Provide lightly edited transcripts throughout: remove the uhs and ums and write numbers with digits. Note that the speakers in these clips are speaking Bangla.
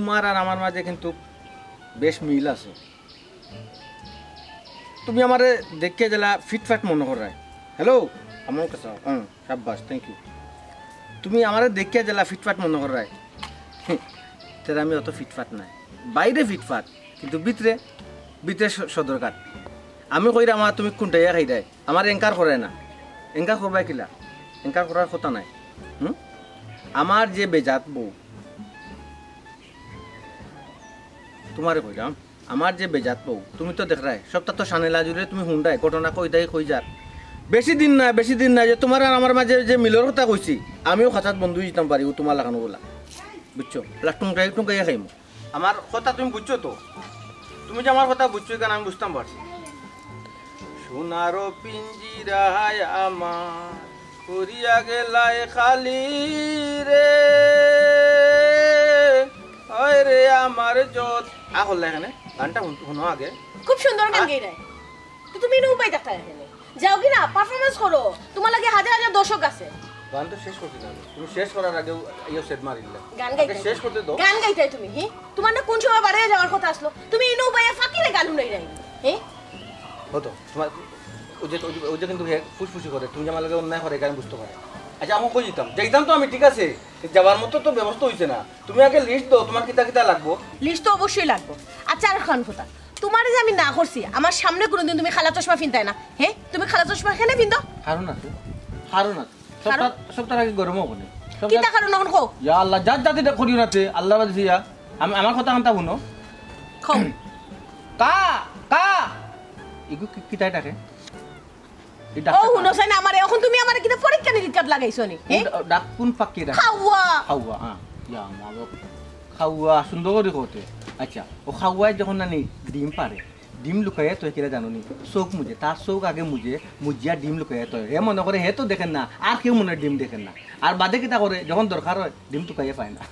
তোমার আর আমার মাঝে কিন্তু বেশ মিল আছে। তুমি আমারে দেখে জেলা ফিটফাট মনে করায়। হ্যালো আমার কাছে সাব্বাস, থ্যাংক ইউ। তুমি আমারে দেখে জেলা ফিটফাট মনে করায়, তাহলে আমি অত ফিটফাট নাই। বাইরে ফিটফাট কিন্তু ভিতরে ভিতরে সদরকার। আমি কইরা আমার তুমি কোনটাইয়া খাই দেয়, আমার এঙ্কার করে না। এঙ্কার করবাই কিলা? এঙ্কার করার কথা নাই। আমার যে বেজাত বউ, তোমারে কইলাম, আমার যে বেজাত বউ তুমি তো দেখ রায়, সবটা তো সানেলা জুড়ে তুমি হুন্ডাই ঘটনা কই দেয় কই যার। বেশি দিন নাই যে তোমার আর আমার মাঝে যে মিলর কথা কইছি, আমিও খাঁচাত বন্ধু দিতাম পারি ও তোমার লাগানো বলা, বুঝছো? টুঙ্কাইয়া খাইম। আমার কথা তুমি বুঝছো তো? তুমি যে আমার কথা বুঝছো কেন আমি বুঝতাম পারছি। সোনারো পিঞ্জিরায় আমার করিয়া গেলায় খালি রে, ওই রে আমার জোত আহল এখানে গানটা শুনো আগে। খুব সুন্দর গান গাই রে। তো তুমি নো উপায় দেখতা এখানে যাও কি না পারফরম্যান্স করো, তোমার লাগে হাজার হাজার দর্শক আছে। গান তো শেষ করতে দাও, তুমি শেষ করার আগে ইও সেট মারিলে গান গাইতে শেষ করতে দাও। গান গাইতে তুমি হি তোমার না কোন সময় বাড়িয়ে যাওয়ার কথা আসলো, তুমি নো উপায় ফাকিরে গান শুনাই রাই হি হতো তোমার ও যে কিন্তু ফুসফুসি করে, তুমি আমার লাগে অন্যায় করে গান বুঝতে পারে। আচ্ছা আমি কই যেতাম তো আমি, ঠিক আছে যাবার মতো তো ব্যবস্থা হইছে না। তুমি আগে লিস্ট দাও তোমার কিতা কিতা লাগবো। লিস্ট তো অবশ্যই লাগবে। আচ্ছা আর খান কথা, তোমার যে আমি না করছি আমার সামনে কোনোদিন তুমি খালা চশমা ফিনতাই না, হ্যাঁ? তুমি খালা চশমা কেন ফিনতো? হারো না সপ্তাহ আগে গরম হবো না। কিতা কারণ এখন কও? ইয়া আল্লাহ জাতি করিও নাতে আল্লাহ বাদ দিয়া আমি আমার কথা কান্তা শুনো। খাও কা কা ইগু কিতাই থাকে ও হুনো সাইনা আমারে এখন তুমি আমারে কিতা পরীক্ষা নিরীক্ষা লাগাইছো নি, হ্যাঁ? ডাক কোন ফাঁকি ডাক খাওয়া হ্যাঁ ইয়া মাগো খাওয়া সুন্দর করে করতে। আচ্ছা ও খাওয়ায় যখন নানি ডিম পারে, ডিম লুকাইয়া তই কিরা জানো নি? চোখ মুজে, তার চোখ আগে মুজিয়া ডিম লুকাইয়া তই। হে মনে করে হে তো দেখেন না, আর কেউ মনে ডিম দেখেন না। আর বাদে কিতা করে যখন দরকার হয় ডিম টুকাইয়া পায় না।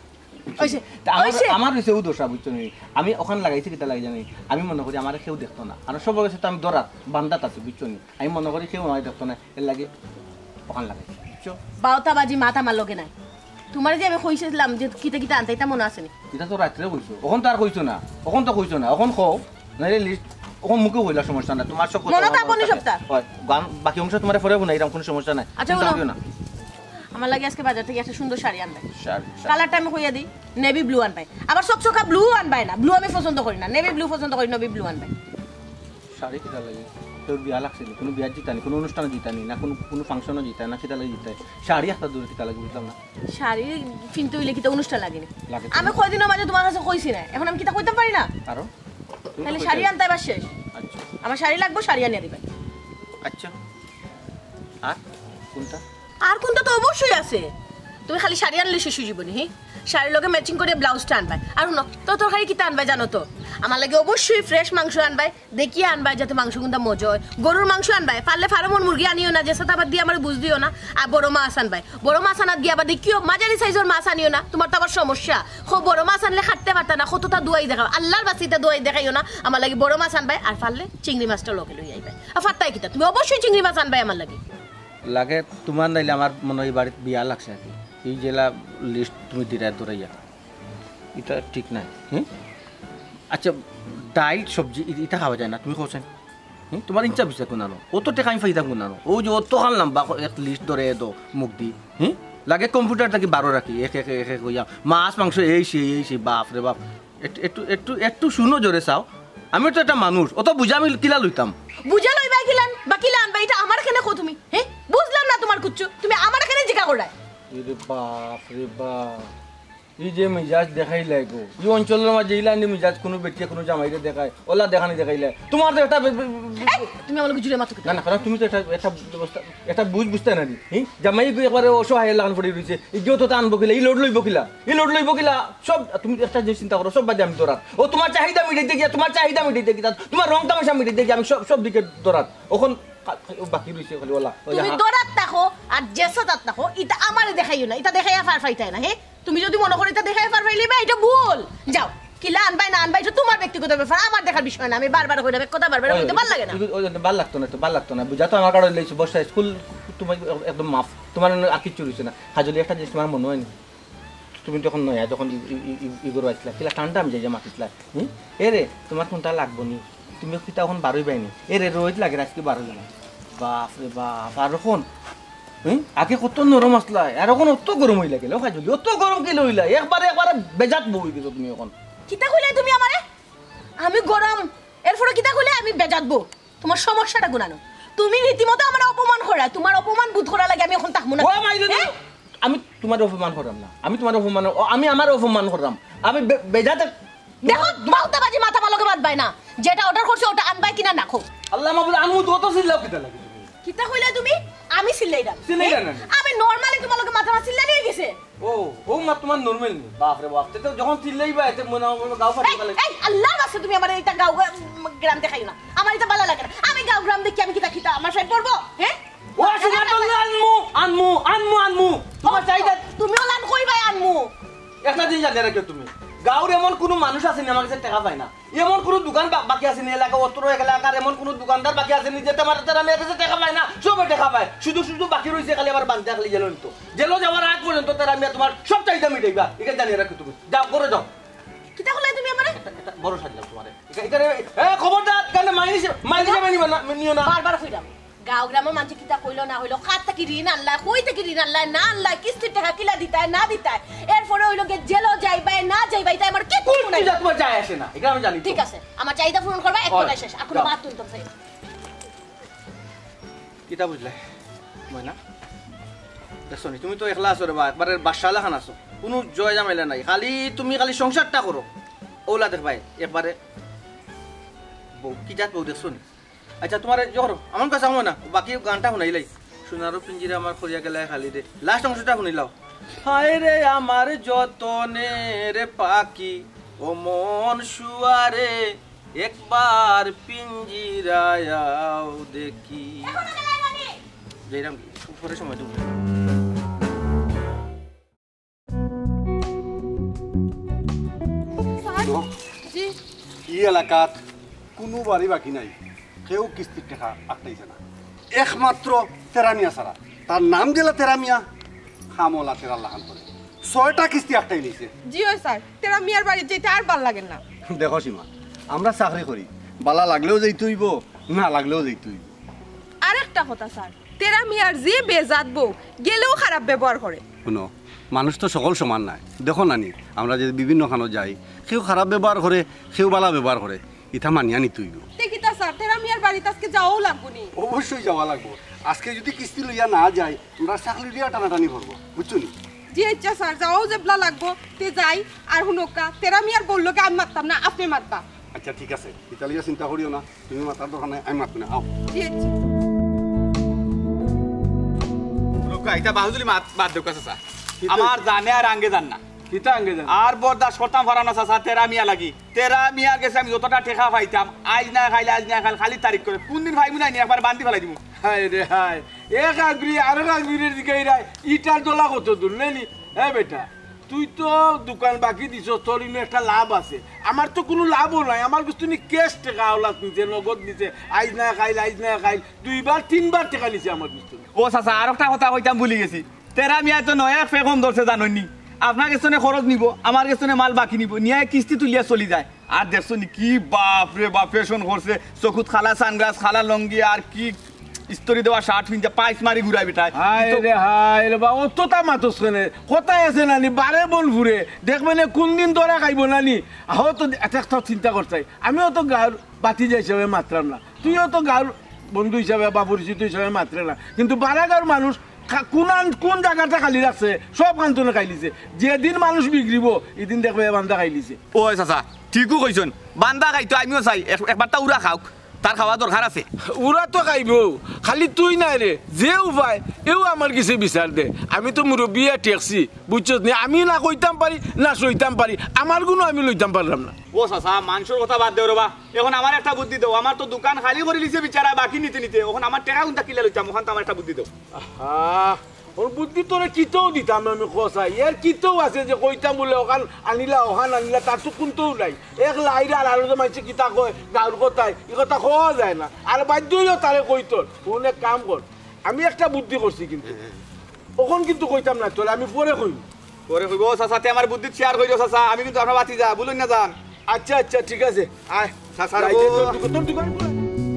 আমার হয়েছে ও দোষা, বুঝছো নি? আমি ওখানে লাগাইছি কিতা লাগে জানি, আমি মনে করি আমার কেউ দেখতো না। আর সব কাছে তো আমি দরাত বান্দাত আছি, বুঝছো নি? আমি মনে করি কেউ আমার দেখতো না, এর লাগে ওখানে লাগাইছি, বুঝছো? বাউতাবাজি মাথা মার লগে নাই। তোমার যে আমি কইছিলাম যে কিতা কিতা আনতে, এটা মনে আছে নি? এটা তো রাত্রে কইছো, ওখান তো আর কইছো না, ওখান তো কইছো না, ওখান খাও নাইলে লিস্ট ওখান মুখে কইলা সমস্যা না। তোমার সব মনে তো আপনি সপ্তাহ হয় গান বাকি অংশ তোমার পরে না, এরকম কোনো সমস্যা নাই। আচ্ছা না আমার লাগে আজকে বাজার থেকে একটা সুন্দর শাড়ি আনবে। শাড়ি কালারটা আমি কইয়া দিই নেভি ব্লু আনবাই। আবার চকচকা ব্লু আনবাই না, ব্লু আমি পছন্দ করি না, নেভি ব্লু পছন্দ করি, নেভি ব্লু আনবাই। শাড়ি কিটা লাগে? তোর বিয়া লাগছিল, কোনো বিয়া জিতানি, কোনো অনুষ্ঠানে জিতানি না, কোনো ফাংশনও জিতায় না, কিটা লাগে জিতায়? শাড়ি একটা দূরে কিটা লাগে বুঝলাম না। শাড়ি কিনতে হইলে কিটা অনুষ্ঠান লাগেনি? আমি কয়দিনের মাঝে তোমার কাছে কইছি না, এখন আমি কিটা কইতে পারি না? আরো তাহলে শাড়ি আনতে এবার শেষ। আচ্ছা আমার শাড়ি লাগবে, শাড়ি আনিয়ে দিবেন। আচ্ছা আর কোনটা? আর কোনটা তো অবশ্যই আছে, তুমি খালি শাড়ি আনলে শেষ হয়ে যাবনি। হ্যাঁ শাড়ির লগে ম্যাচিং করে ব্লাউজটা আনবাই। আর শুনো তো তরকারি কিতা আনবাই জানো তো? আমার লাগে অবশ্যই ফ্রেশ মাংস আনবাই, দেখিয়ে আনবাই যাতে মাংস গুন্দা মজা হয়। গরুর মাংস আনবাই, পারলে ফার্মর মুরগি আনিও না, যে সাথে আবার দিয়ে আমার বুঝ দিও না। আর বড় মাছ আনবাই, বড় মাছ আনার দিয়ে আবার দেখিও মাঝারি সাইজের মাছ আনিও না, তোমার তো আবার সমস্যা। বড় মাছ আনলে খাটতে পারতা না, কতটা দোয়াই দেখাও, আল্লাহর বাসিটা দোয়াই দেখাইও না। আমার লাগে বড় মাছ আনবাই, আর পারলে চিংড়ি মাছটা লগে লই আইবাই। আর ফাত্তাই কিতা তুমি অবশ্যই চিংড়ি মাছ আনবাই আমার লাগে। লাগে তোমার নাইলে আমার মনে হয় বাড়িতে বিয়া লাগছে আর কি। এই জেলা লিস্ট তুমি দিরা দৌড়াইয়া, এটা ঠিক নাই। আচ্ছা ডাইল সবজি এটা খাওয়া যায় না, তুমি খাওছেন? তোমার ইচ্ছা বুঝছে কোন আনো, ও তো টেকা আমি ফাইদা কোন আনো, ও যে অত খানলাম বা এক লিস্ট ধরে দো মুখ দি। লাগে কম্পিউটার থাকি 12 রাখি এক এক এক এক হইয়া মাছ মাংস এই সেই বাপ রে বাপ। একটু একটু একটু শুনো জোরে চাও, আমি তো একটা মানুষ, অত বুঝা আমি কিলা লইতাম। বুঝা লইবাই কিলান বা কিলা আনবাই, এটা আমার এখানে কো তুমি? হ্যাঁ বুঝলাম না তোমার কুচ্ছু, তুমি আমার এখানে জিজ্ঞা করাই। রে বাপ রে বাপ, এই যে মিজাজ দেখাইলে গো, এই অঞ্চলের মাঝে ইলানি মিজাজ কোনো ব্যক্তি কোনো জামাইরে দেখায়, ওলা দেখানি দেখাইলে তোমার তো একটা তুমি আমার জুড়ে মাথা না না কারণ তুমি তো একটা ব্যবস্থা একটা বুঝতে না দি। জামাই একবারে অসহায় লাগান পড়ে রয়েছে, ইগিও তো আনবো কিলা, এই লোড লইব কিলা সব তুমি একটা যে চিন্তা করো, সব বাদে আমি দৌড়াত। ও তোমার চাহিদা মিটাইতে গিয়া, তোমার চাহিদা মিটাইতে গিয়া, তোমার রং তামাশা মিটাইতে গিয়া আমি সব দিকে দৌড়াত। ওখন বাকি রয়েছে খালি ওলা তুমি দৌড়াত থাকো আর জেসাত থাকো, এটা আমারে দেখাইও না, এটা দেখাইয়া ফার ফাইতাই না। হ্যাঁ তুমি যদি মনে করো এটা দেখাইয়া ফার ফাইলিবে, এটা ভুল। যাও কিলা আনবাই না আনবাই এটা তোমার ব্যক্তিগত ব্যাপার, আমার দেখার বিষয় না। আমি বারবার কইরা কথা বারবার কইতে ভালো লাগে না। ভাল লাগতো না বুঝা তো আমার কারণে লইছো বর্ষা স্কুল, তোমার একদম মাফ, তোমার আর কিছু রয়েছে না। হাজলি একটা জিনিস তোমার মনে হয়নি, তুমি যখন নয়া যখন ইগর আসলা কিলা ঠান্ডা আমি যাই যে মাতিছিলা এ রে তোমার কোনটা লাগবো নি তুমি কিতা এখন বারোই পাইনি এ রে রোজ লাগে আজকে 12 জন বাপ রে বাপ আর এখন আগে কত নরম আসলা আর এখন অত গরম হইলা গেল খাই যদি অত গরম কি লইলা একবারে বেজাত বই গেছো তুমি এখন কিতা কইলে তুমি আমারে আমি গরম এরপরে কিতা কইলে আমি বেজাতবো তোমার সমস্যাটা গুনানো তুমি রীতিমতো আমার অপমান করা তোমার অপমান বোধ করা লাগে আমি এখন তাকমু না আমি তোমার অপমান করাম না আমি তোমার অপমান আমি আমার অপমান করাম আমি বেজাত দেখো মাউতাবাজি মাথা ভালোকে বাদ বাই না যেটা অর্ডার করছো ওটা আনবাই কিনা নাখো আল্লাহ মাবুল আনমু কত সিল্লাও কিতা লাগে কিতা কইলে তুমি আমি সিল্লাইরাম আমি নরমালি তোমার লগে মাথা সিল্লাই হয়ে গেছে ও মা তোমার নরমাল নি বাপ রে বাপ তো যখন সিল্লাইবা এতে মনে গাও ফাটি গেল এই আল্লাহ বাসে তুমি আমার এটা গাও গ্রাম দেখাইও না আমার এটা ভালো লাগে না আমি গাও গ্রাম দেখি আমি কিতা আমার সাইড পড়বো হ্যাঁ ও সুবহানাল্লাহ আনমু তোমার চাইদা তুমিও লান কইবাই আনমু একটা দিন জানে রাখো তুমি গাঁওর এমন কোনো মানুষ আছে না আমার কাছে টাকা পায় না এমন কোনো দোকান বাকি আছে না এলাকা অত্র এলাকার এমন কোনো দোকানদার বাকি আছে না যে তোমার তারা মেয়ের কাছে টাকা পায় না সবে টাকা পায় শুধু বাকি রয়েছে খালি আবার বান্ধে খালি জেলো নিত জেলো যাওয়ার আগ পর্যন্ত তারা মেয়ে তোমার সব চাহিদা মিটাইবা এটা জানিয়ে রাখো তুমি যাও করে যাও কিতা কইলে তুমি আমারে বড় সাজলাম তোমারে এখানে খবরদার কানে মাইনি নিবা না নিও না বারবার কইরাম গাঁও গ্রামের মানুষ কিতা কইলো না হইলো খাত থেকে ঋণ আনলা কই থেকে ঋণ আনলা না আনলা কিস্তির টাকা কিলা দিতায় না দিতায় এরপরে হইলো গে জেলও যাইবাই না যাইবাই তাই আমার কি করব না তোমার যায় আসে না এটা আমি জানি ঠিক আছে আমার চাহিদা পূরণ করবা একটাই শেষ এখন বাদ তুলতাম চাই কিতা বুঝলে ময়না দেখছো তুমি তো একলা আছো রে বা একবারে বাদশালা খান আছো কোনো জয় জামাইলা নাই তুমি খালি সংসারটা করো ওলা দেখবাই একবারে বউ কি জাত বউ দেখছো নি আচ্ছা তোমার জোর আমার কাছে আমার না বাকি গানটা শুনাইলাই সোনারও পিঞ্জিরে আমার খরিয়া গেলে খালি রে লাস্ট অংশটা শুনিলাও হায় রে আমার যতনে রে পাখি ও মন শুয়ারে একবার পিঞ্জিরায়াও দেখি যেরাম উপরে সময় তুমি জি এই এলাকাত কোনো বাড়ি বাকি নাই কেউ কিস্তির টাকা আটকাইছে না একমাত্র তেরামিয়া ছাড়া তার নাম দিলা তেরামিয়া খামলা তেরা লাগান করে 6টা কিস্তি আটকাই নিছে জি ওই স্যার তেরা মিয়ার বাড়ি যেতে আর ভাল লাগে না দেখো সীমা আমরা চাকরি করি বালা লাগলেও যাইতে হইব না লাগলেও যাইতে হইব আর একটা কথা স্যার তেরা মিয়ার যে বেজাত বউ গেলেও খারাপ ব্যবহার করে শুনো মানুষ তো সকল সমান নাই দেখো নানি আমরা যে বিভিন্ন খানো যাই কেউ খারাপ ব্যবহার করে কেউ বালা ব্যবহার করে ইটা মানিয়া নিতে হইব দেখিতা স্যার তেরা মিয়ার বাড়িতে আজকে যাওয়াও লাগবো নি অবশ্যই যাওয়া লাগবো আজকে যদি কিস্তি লইয়া না যাই আমরা চাকরি লিয়া টানাটানি করবো বুঝছো নি জি ইচ্ছা স্যার যাওয়াও যেবলা লাগবো তে যাই আর হুনকা তেরা মিয়ার বললোকে আমি মারতাম না আপনি মারবা আচ্ছা ঠিক আছে ইতালিয়া চিন্তা করিও না তুমি মাতার দোকানে আমি মাতবো না আও জি ইচ্ছা লোকা এটা বাহুজুলি বাদ দেও কাছে আমার জানে আর আঙ্গে জান না কিতা আঙ্গে জান আর বরদাস্ত করতাম ফারানা চাচা তেরা মিয়া লাগি তেরা মিয়া গেছে আমি যতটা ঠেকা পাইতাম আজ না খাইলে খালি তারিখ করে কোন দিন ভাইমু নাই একবার বান্ধি ফেলাই দিব হায় রে হায় এক আগরি আর এক আগরির দিকে ইটার দোলা কত দূর নেনি হ্যাঁ বেটা তুই তো দোকান বাকি দিছ তোর ইনো একটা লাভ আছে আমার তো কোনো লাভও নাই আমার কিছু নি ক্যাশ টাকা ওলাত নিছে নগদ নিছে আইজ না খাইল 2বার 3বার টাকা নিছে আমার কিছু ও চাচা আর একটা কথা কইতাম ভুলি গেছি তেরা মিয়া তো নয়া ফেকম ধরছে জানোনি আপনার কাছে খরচ নিব আমার কাছে মাল বাকি নিব নিয়ে কিস্তি তুলিয়া চলি যায় আর দেখছো নি কি বাপ রে বাপ ফ্যাশন করছে চকুত খালা সানগ্লাস খালা লঙ্গি আর কি স্তরি দেওয়া শার্ট পিনছে পাইস মারি ঘুরাই বেটায় হায় রে বা অতটা মাতস কেনে কোথায় আছে নানি বারে বল ঘুরে দেখবে না কোন দিন ধরে খাইব নানি আহ তো একটা চিন্তা করছাই আমিও তো গাঁর বাতিজা হিসাবে মাত্রাম না তুইও তো গাঁর বন্ধু হিসাবে বা পরিচিত হিসাবে মাত্রে না কিন্তু বারাগাঁর মানুষ কোন জায়গাটা খালি রাখছে সব কান্তনে খাইলিছে যেদিন মানুষ বিগড়িব এদিন দেখবে বান্ধা খাইলিছে ও চাচা ঠিকও কইছন বান্দা খাইতো আমিও চাই একবার তা উড়া খাওক তার খাওয়া দরকার আছে ওরা তো খাইব খালি তুই নাই রে যে উপায় এও আমার কিছু বিচার দে আমি তো মুরব্বিয়া টেকছি বুঝছস নি আমি না কইতাম পারি না সইতাম পারি আমার কোনো আমি লইতাম পারলাম না ও চাচা মানুষের কথা বাদ দেও রবা এখন আমার একটা বুদ্ধি দাও আমার তো দোকান খালি করে লিছে বিচারা বাকি নিতে এখন আমার টাকা কোনটা কিলে লইতাম ওখান তো আমার একটা বুদ্ধি দাও ওর বুদ্ধি তোরে কিতেও দিতাম আমি কষা এর কিতেও আছে যে কইতাম বলে ওখান আনিলা তার তো কোনটাও নাই এক লাইরে আর আলো মাইছে কিতা কয় গাঁর কথায় এ কথা খাওয়া যায় না আর বাধ্যও তারে কইতর কোন এক কাম কর আমি একটা বুদ্ধি করছি কিন্তু ওখন কিন্তু কইতাম না তোর আমি পরে কইম পরে কইব চাচাতে আমার বুদ্ধি শেয়ার কইরো চাচা আমি কিন্তু আপনার বাতি যা বলুন না যান আচ্ছা আচ্ছা ঠিক আছে আয় চাচা যাইতে তোর দোকান খোলা।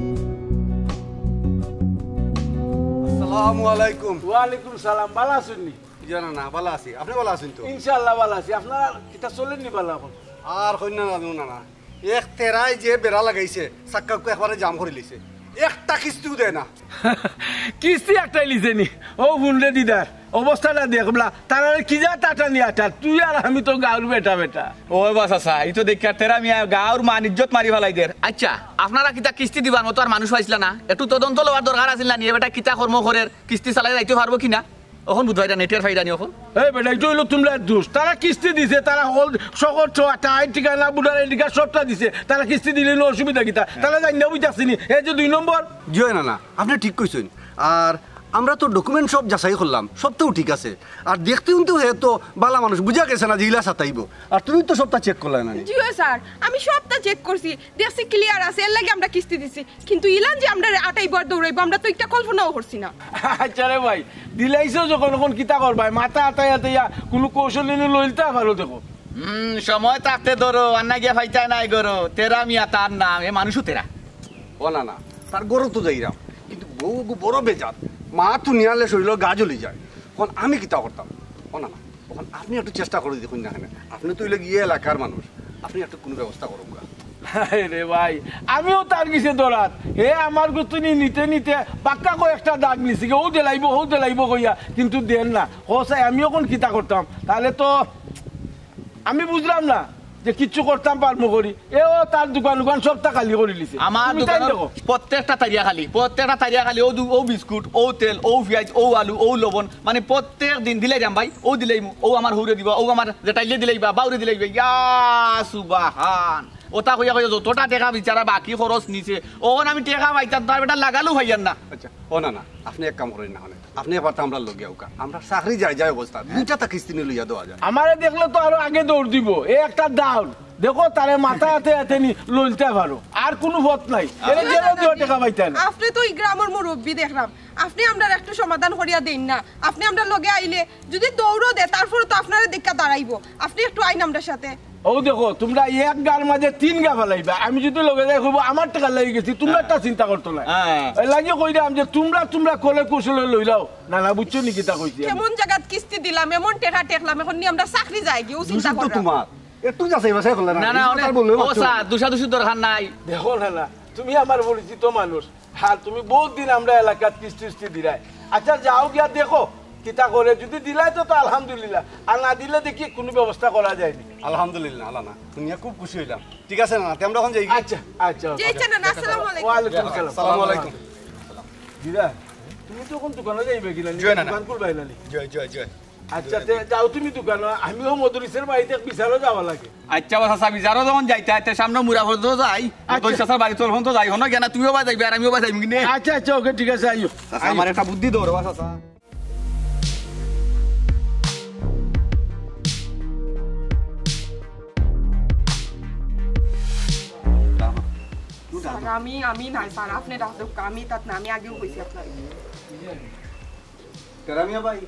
আসসালামু আলাইকুম। ওয়ালাইকুম সালাম, ভালো আছেন নি? জানা না ভালো আছি, আপনি ভালো আছেন তো? ইনশাআল্লাহ ভালো আছি। আপনার কিতা চলেন নি ভালো এখন? আর কন্যা না না এক তেরাই যে বেড়া লাগাইছে চাক্কাকু একবারে জাম করে লিছে, একটা কিস্তিও দেয় না। কিস্তি একটাই লিছে নি? ও বুনলে দিদার অবস্থাটা দেখলা তারা কি যা টাটা নিয়ে আটা, তুই আর আমি তো গাঁর বেটা বেটা। ও বাস চাচা এই তো দেখি তেরা মিয়া গাঁর মান ইজ্জত মারি ফেলাই দের। আচ্ছা আপনারা কিতা কিস্তি দিবার মতো আর মানুষ পাইছিল না? একটু তদন্ত লওয়ার দরকার আছিল না? নিয়ে বেটা কিতা কর্ম করে কিস্তি চালাই যাইতে পারবো কিনা এখন বুধবাইটা নেটের ফাইদা নি এখন। এই বেটা এটা হইলো তোমরা দোষ, তারা কিস্তি দিছে, তারা হল সকল টাই ঠিকানা বুড়ার এদিকে সবটা দিছে, তারা কিস্তি দিলে অসুবিধা কিতা? তারা জানি না বুঝাচ্ছিনি এই যে 2 নম্বর। জয় না আপনি ঠিক কইছেন। আর আমরা তো ডকুমেন্ট সব যাচাই করলাম, সব তো ঠিক আছে। আর দেখতে কিন্তু হে তো বালা মানুষ বুঝা গেছে না জিলা সাতাইব। আর তুমি তো সবটা চেক করলে না? জিও স্যার, আমি সবটা চেক করছি, দেখছি ক্লিয়ার আছে, এর লাগে আমরা কিস্তি দিছি। কিন্তু ইলান যে আমরা আটাইবার দৌড়াইবো আমরা তো একটা কল্পনাও করছি না। আচ্ছা রে ভাই, দিলাইছো যখন এখন কিতা করবাই, মাথা আতাই আতাইয়া কোনো কৌশল নিয়ে লইলতে ভালো দেখো। সময় থাকতে ধরো আন্না গিয়া ফাইতা নাই গরো তেরা মিয়া তার নাম এ মানুষও তেরা। ও না তার গরু তো যাইরাম, কিন্তু বউ বড় বেজাত, মা তো নিয়ালে শরীর গা জ্বলি যায়। এখন আমি কিতা করতাম? ও না এখন আপনি একটু চেষ্টা করে দেখুন না, আপনি তো গিয়ে এলাকার মানুষ, আপনি একটু কোনো ব্যবস্থা করুন। রে ভাই আমিও তার কিছু দরাত হে আমার গুতুনি নিতে নিতে পাক্কা করে একটা দাগ নিছি, ও দেলাইব কইয়া, কিন্তু দেন না। হোসাই আমিও কোন কিতা করতাম? তাহলে তো আমি বুঝলাম না যে কিচ্ছু করতাম পারবো করি। এও তার দোকান সবটা খালি করে লিছে। আমার দোকানের প্রত্যেকটা তারিয়া খালি ও বিস্কুট, ও তেল, ও পেঁয়াজ, ও আলু, ও লবণ, মানে প্রত্যেক দিন দিলাই যাম ভাই, ও দিলাই ও আমার হুরে দিবা, ও আমার যেটাইলে দিলাইবা, বাউরে দিলাইবা। ইয়া সুবাহান ওটা কইয়া কইয়া যতটা টাকা বিচারা বাকি খরচ নিছে ওন আমি টাকা পাইতাম তার বেটা লাগালো ভাইয়ার না। আচ্ছা ও না আপনি এক কাম করেন না, আপনি এবার তো আমরা লগে আউকা, আমরা চাকরি যায় অবস্থা 2টা তা কিস্তি নিয়ে লইয়া দেওয়া যায়। আমারে দেখলে তো আরো আগে দৌড় দিব, এ একটা ডাউন দেখো তারে মাথা হাতে নি লইতে পারো, আর কোনো পথ নাই। এর জেলে দিও টাকা পাইতেন। আপনি তো এই গ্রামের মুরব্বী দেখলাম, আপনি আমরা একটু সমাধান করিয়া দেন না? আপনি আমরা লগে আইলে যদি দৌড়ও দে তারপরে তো আপনারা দেখা দাঁড়াইবো, আপনি একটু আইন আমরা সাথে। ও দেখো তোমরা এক গার মাঝে 3 গা ফেলাইবা, আমি যদি লগে যাই কইব আমার টাকা লাগি গেছি, তোমরা একটা চিন্তা করতো না। লাগে কইরাম যে তোমরা কোলে কুশলে লইলাও না বুঝছো নি কিতা কইছি? কেমন জায়গাত কিস্তি দিলাম, এমন টাকা টেকলাম, এখন নি আমরা চাকরি যাই গিয়ে চিন্তা করব। তোমার একটু যাচাই বাছাই করলে না ও স্যার দুষাদুষি দরকার নাই। দেখো না তুমি আমার পরিচিত মানুষ, আর তুমি বহুত দিন আমরা এলাকাত কিস্তি দিলাই। আচ্ছা যাও গিয়া দেখো কিতা করে, যদি দিলাই তো আলহামদুলিল্লাহ, আর না দিলে দেখি কোনো ব্যবস্থা করা যায়নি। আলহামদুলিল্লাহ আল্লাহ না শুনিয়া খুব খুশি হইলাম। ঠিক আছে না আমরা এখন যাই। আচ্ছা আসসালামু আলাইকুম। ওয়ালাইকুম আসসালাম। আসসালামু আলাইকুম। দিদা তুমি তো কোন দোকানে যাইবে কিনা? দোকান খুলবাই না? জয় আচ্ছা যাও তুমি দোকানে, আমিও মধুরিসের বাড়িতে বিচারও যাওয়া লাগে। আচ্ছা বাসা বিচারও যখন যাইতে সামনে মুরা ভর যাই মধুরিসার বাড়ি তোর তো যাই হন কেন, তুমিও বা যাইবে আর আমিও বা যাইব কিনে। আচ্ছা ওকে ঠিক আছে আইও। আমার একটা বুদ্ধি দৌড় বাসা। আমি নাই স্যার, আপনি ডাক্তার, আমি তাত না, আমি আগেও কইছি আপনার। তেরামিয়া ভাই,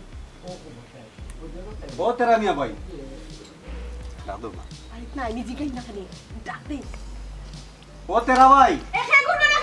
ও তেরামিয়া ভাই ডাক দাও না। আরে না আমি জিগাই না খালি ডাক দে। ও তেরা ভাই এ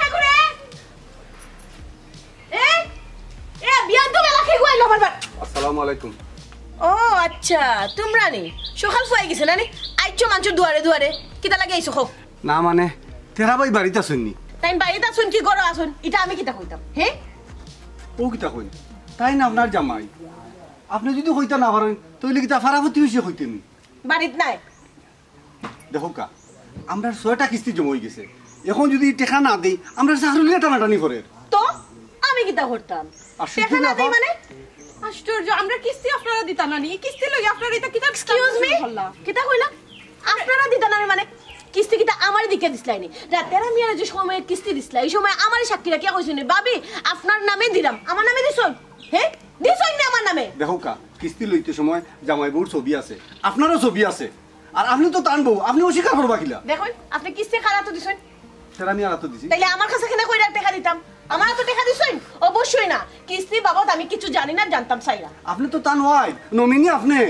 বিয়ান তো মেলা খেয়ে গইলো বারবার। আসসালামু আলাইকুম। ও আচ্ছা তোমরা নি সকাল ফুয়াই গেছে না নি আইছো মানুষের দুয়ারে কিতা লাগে আইছো খো? না মানে তেরা ভাই বাড়িতে আসেননি? তাই বাড়িতে আসুন কি করো আসুন, এটা আমি কিতা কইতাম? হ্যাঁ ও কিতা কইন? তাই না আপনার জামাই, আপনি যদি হইতা না পারেন তাহলে কিতা ফারাফতি হইছে হইতেন। বাড়িত নাই দেখো কা আমরা 6টা কিস্তি জমা হয়ে গেছে, এখন যদি টাকা না দেই আমরা চাকরি টানাটানি করে তো আমি কিতা করতাম? টাকা না দেই মানে আশ্চর্য, আমরা কিস্তি আপনারা দিতা না নি, কিস্তি লই আপনারা এটা কিতা? এক্সকিউজ মি কিতা কইলা? আপনারা দিতা না মানে কিস্তি কিতা আমার দিকে দিছলাই নি? রাতের আমি আর যে সময় কিস্তি দিছলাই এই সময় আমারই সাক্ষী রাখিয়া কইছনি ভাবি আপনার নামে দিলাম, আমার নামে দিছন? হ্যাঁ দিছন না আমার নামে? দেখো কা কিস্তি লইতে সময় জামাই বউর ছবি আছে, আপনারও ছবি আছে, আর আপনি তো টানবো, আপনি অস্বীকার করবা কিলা? দেখুন আপনি কিস্তি খারাপ তো দিছন, সেটা আমি আর তো দিছি। তাইলে আমার কাছে কেন কইরা টাকা দিতাম? আমার তো টাকা দিছন? অবশ্যই না, কিস্তি বাবদ আমি কিছু জানি না, জানতাম চাইরা। আপনি তো টান হয় নমিনি, আপনি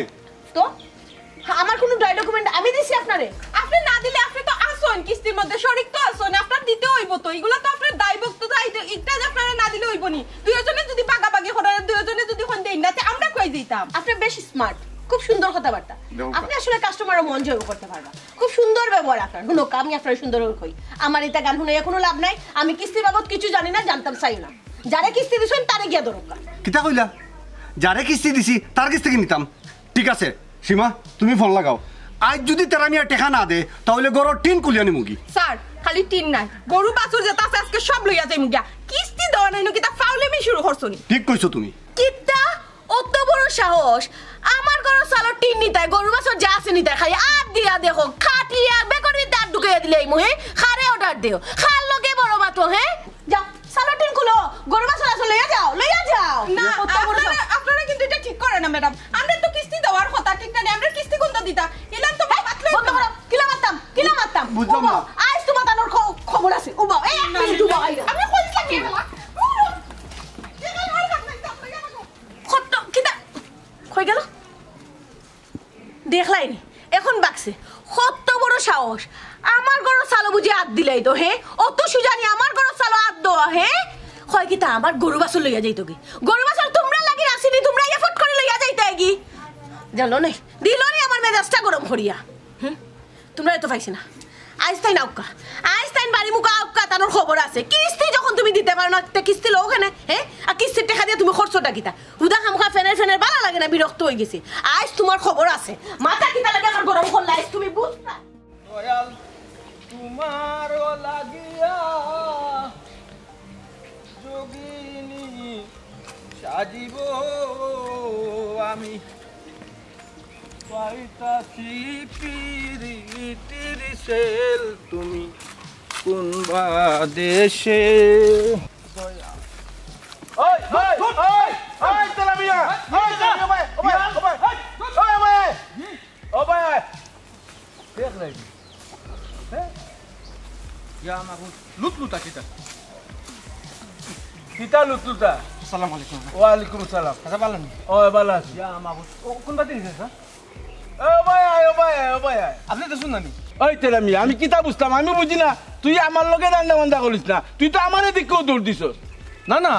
তো আমার কোনো ড্রাই ডকুমেন্ট আমি দিছি আপনারে আপনি না দিলে আপনি তো আসন কিস্তির মধ্যে শরিক তো আসন আপনার দিতে হইব তো এগুলো তো আপনার দায়বদ্ধ তো একটা যে আপনারা না দিলে হইব নি দুইজনে যদি বাগাবাগি করেন দুইজনে যদি কোন দেই না আমরা কই দিতাম আপনি বেশি স্মার্ট খুব সুন্দর কথাবার্তা আপনি আসলে কাস্টমারের মন জয় করতে পারবা খুব সুন্দর ব্যবহার আপনার শুনো আমি আপনার সুন্দর কই আমার এটা গান শুনে কোনো লাভ নাই আমি কিস্তি বাবদ কিছু জানি না জানতাম চাই না যারা কিস্তি দিছেন তারে গিয়া দরকার কিতা কইলা যারে কিস্তি দিছি তার কিস্তি কি নিতাম ঠিক আছে সীমা তুমি ফোন লাগাও আজ যদি তেরামিয়া টেকা না দে তাহলে গরর টিন কুলিয়া নিমুগি স্যার খালি টিন নাই গরু বাছুর যেটা আছে আজকে সব লইয়া যাই মুগিয়া কিস্তি দেওয়া নাই কিতা ফাউলেমি শুরু করছনি ঠিক কইছো তুমি কিতা অত বড় সাহস আমার ঘর সালো টিন নিতাই গরু বাছর যা আছে নিতাই খাই আর দিয়া দেখো খাটিয়া বেকরি দাঁত ঢুকাইয়া দিলে এই মুহে খারে অর্ডার দিও খার লগে বড় বাতো হ্যাঁ যাও সালো টিন খুলো গরু বাছর আসলে লইয়া যাও না আপনারা কিন্তু এটা ঠিক করে না ম্যাডাম আমরা তো কিস্তি দেওয়ার কথা ঠিক না আমরা কিস্তি কোন দিতা ইলান তো বাতলে বন্ধ করো কিলা মারতাম বুঝলাম না। আজ তোমার তানোর খবর আছে উবাও এই এক মিনিট উবাও আমি কইছি কি কত কিতা কই গেল দেখলাইনি এখন বাকছে কত বড় সাহস আমার ঘর সালো বুঝি হাত দিলাই তো হে অত সুজানি আমার ঘর সালো হাত দেওয়া হে কয় কিতা আমার গরু বাছর লইয়া যাইতো কি গরু বাছর তোমরা লাগি আসিনি তোমরা এফোর্ট করে লইয়া যাইতে কি জানো নাই দিল রে আমার মেজাজটা গরম করিয়া তোমরা তো পাইছি না আইস্তাইন আউকা আইস্তাইন বাড়ি মুখা আউকা তানোর খবর আছে কিস্তি যখন তুমি দিতে পারো না কিস্তি লও কেন হ্যাঁ আর কিস্তির টাকা দিয়ে তুমি খরচটা কিতা হুদা খামুখা ফেনের ভালো লাগে না বিরক্ত হয়ে গেছি আজ তোমার খবর আছে মাথা কিতা লাগে আমার গরম করলে আজ তুমি বুঝবা দয়াল তোমার লাগিয়া যোগিনী সাজিব আমি পাইতাছি পিরিতির সেল তুমি কোন দেশে ওই ওই ওই ওই তেলামিয়া ওই তেলামিয়া ওই ওই ওই ও ভাই দেখ নাই ইয়া মাগু লুটলুটা কিতা কিতা লুতুতা আসসালামু আলাইকুম ওয়ালাইকুম সালাম আচ্ছা ভালো নি ও ভালো আছি ইয়া মাগু কোন বাতি দিছে স্যার ও ভাই আপনি তো শুননা নি ওই তেলামিয়া আমি কিতা বুঝতাম আমি বুঝি না তুই আমার লগে রান্না বান্না করিস না তুই তো আমারে দিকেও দৌড় দিছ না না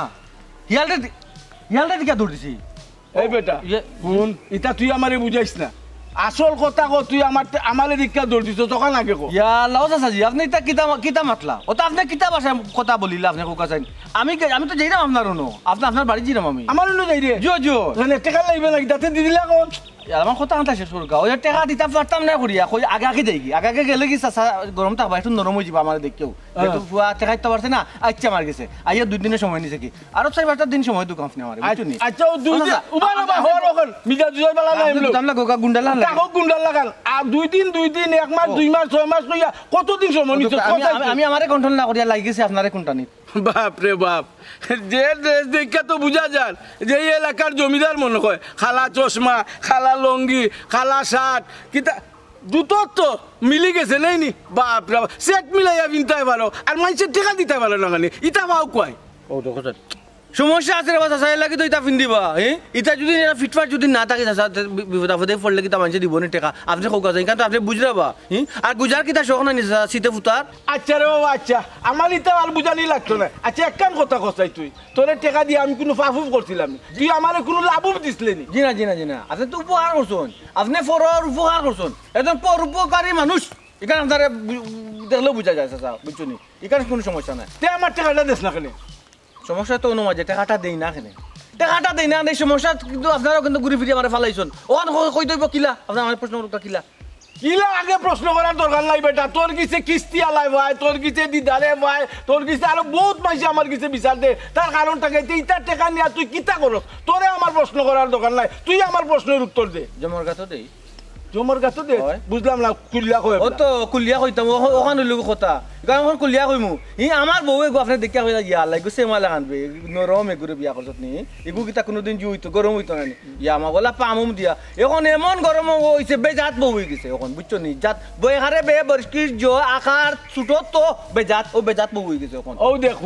হিয়ালটা দিকে দৌড় দিছি এই বেটা শুন ইটা তুই আমারে বুঝাইস না আসল কথা কো তুই আমারে দিকে দৌড় দিছ তখন আগে কো ইয়া লাউজা সাজি আপনি এটা কিতা মাতলা ওটা আপনি কিতা ভাষায় কথা বলিলা আপনি কোকা চাই আমি তো যাইরাম আপনার অনু আপনার বাড়ি যাইরাম আমি আমার নো যাই রে জো মানে টেকা লাগবে না ইটাতে দি দিলা কোন আমার কথা আনতা শেষ করগা ওই টাকা দিতা পারতাম না করিয়া কই আগে যাইগি আগে গেলে কি চাচা গরম থাকবা একটু নরম হয়ে যাবা আমার দেখেও যেহেতু ফুয়া টাকা দিতে পারছে না আচ্ছা মার গেছে আইয়া 2 দিনের সময় নিছে কি আর 4-5টা দিন সময় দুক আপনি আমার বুঝছনি আচ্ছা ও দুই দিন উবা না হর ওখান মিজা দুই বেলা না এমলো দামলা গোকা গুন্ডালা টাকা গুন্ডাল লাগান আর 2 দিন 1 মাস 2 মাস 6 মাস কইয়া কতদিন সময় নিছ আমি আমারে কন্ট্রোল না করিয়া লাগি গেছে আপনারে কোনটা নি বাপ রে বাপ যে ড্রেস দেখা তো বুঝা যান যে এই এলাকার জমিদার মনে হয় খালা চশমা খালা লঙ্গি খালা শার্ট কিতা জুতো তো মিলি গেছে নেই বাপ রে সেট মিলাইয়া বিনতে পারো আর মানুষের টাকা দিতে পারো না মানে ইটা পাও কয় ও তো কথা সমস্যা আছে রে বাসা চাই লাগি তো ইটা ফিন্দিবা ইটা যদি ফিটফাট যদি না থাকে চাচা বিপদ আপদে পড়লে কি তা মানুষে দিব না টাকা আপনি কোকা যাই কারণ আপনি বুঝরাবা আর গুজার কিতা শখ না নিছা শীতে ফুটার আচ্ছা রে বাবা আচ্ছা আমার ইটা আর বুঝানি লাগতো না আচ্ছা একখান কথা কসাই তুই তোরে টাকা দিয়ে আমি কোনো ফাফুফ করছিলাম তুই আমার কোনো লাভও দিসলে নি জি না আপনি তো উপকার করছেন আপনি পরের উপকার করছেন একজন পরোপকারী মানুষ এখানে আপনারা দেখলেও বোঝা যায় চাচা বুঝছনি এখানে কোনো সমস্যা নাই তে আমার টাকাটা দেশ না কেন সমস্যা তো অনু মাঝে টাকাটা দেই না কেন টাকাটা দেই না এই সমস্যা কিন্তু আপনারাও কিন্তু ঘুরে ফিরে আমার ফালাইছেন ওখান কই দইব কিলা আপনার আমার প্রশ্ন কিলা কিলা আগে প্রশ্ন করার দরকার নাই বেটা তোর কিসে কিস্তি আলাই ভাই তোর কিসে দিদারে ভাই তোর কিসে আরো বহুত মাইছে আমার কিসে বিচার দে তার কারণটাকে এইটার টাকা নিয়ে তুই কিতা করস তোরে আমার প্রশ্ন করার দরকার নাই তুই আমার প্রশ্নের উত্তর দে জমর গাতো দেই জমর গাতো দে বুঝলাম না কুলিয়া কই ও তো কুলিয়া কইতাম ওখানে লোক কথা গান ওখান কুলিয়া কইমু আমার বউয়ে গো আপনি দেখিয়া কইলা ইয়া লাগো সেমা লাগানবে নরম এগুরে বিয়া করছত নি এগু কিতা কোনোদিন জি হইতো গরম হইতো না ইয়া আমা গলা পামুম দিয়া এখন এমন গরম হইছে বেজাত বউ হই গেছে এখন বুঝছো নি জাত বই হারে বে বরকি জো আকার ছুটো তো বেজাত বউ হই গেছে এখন ও দেখুন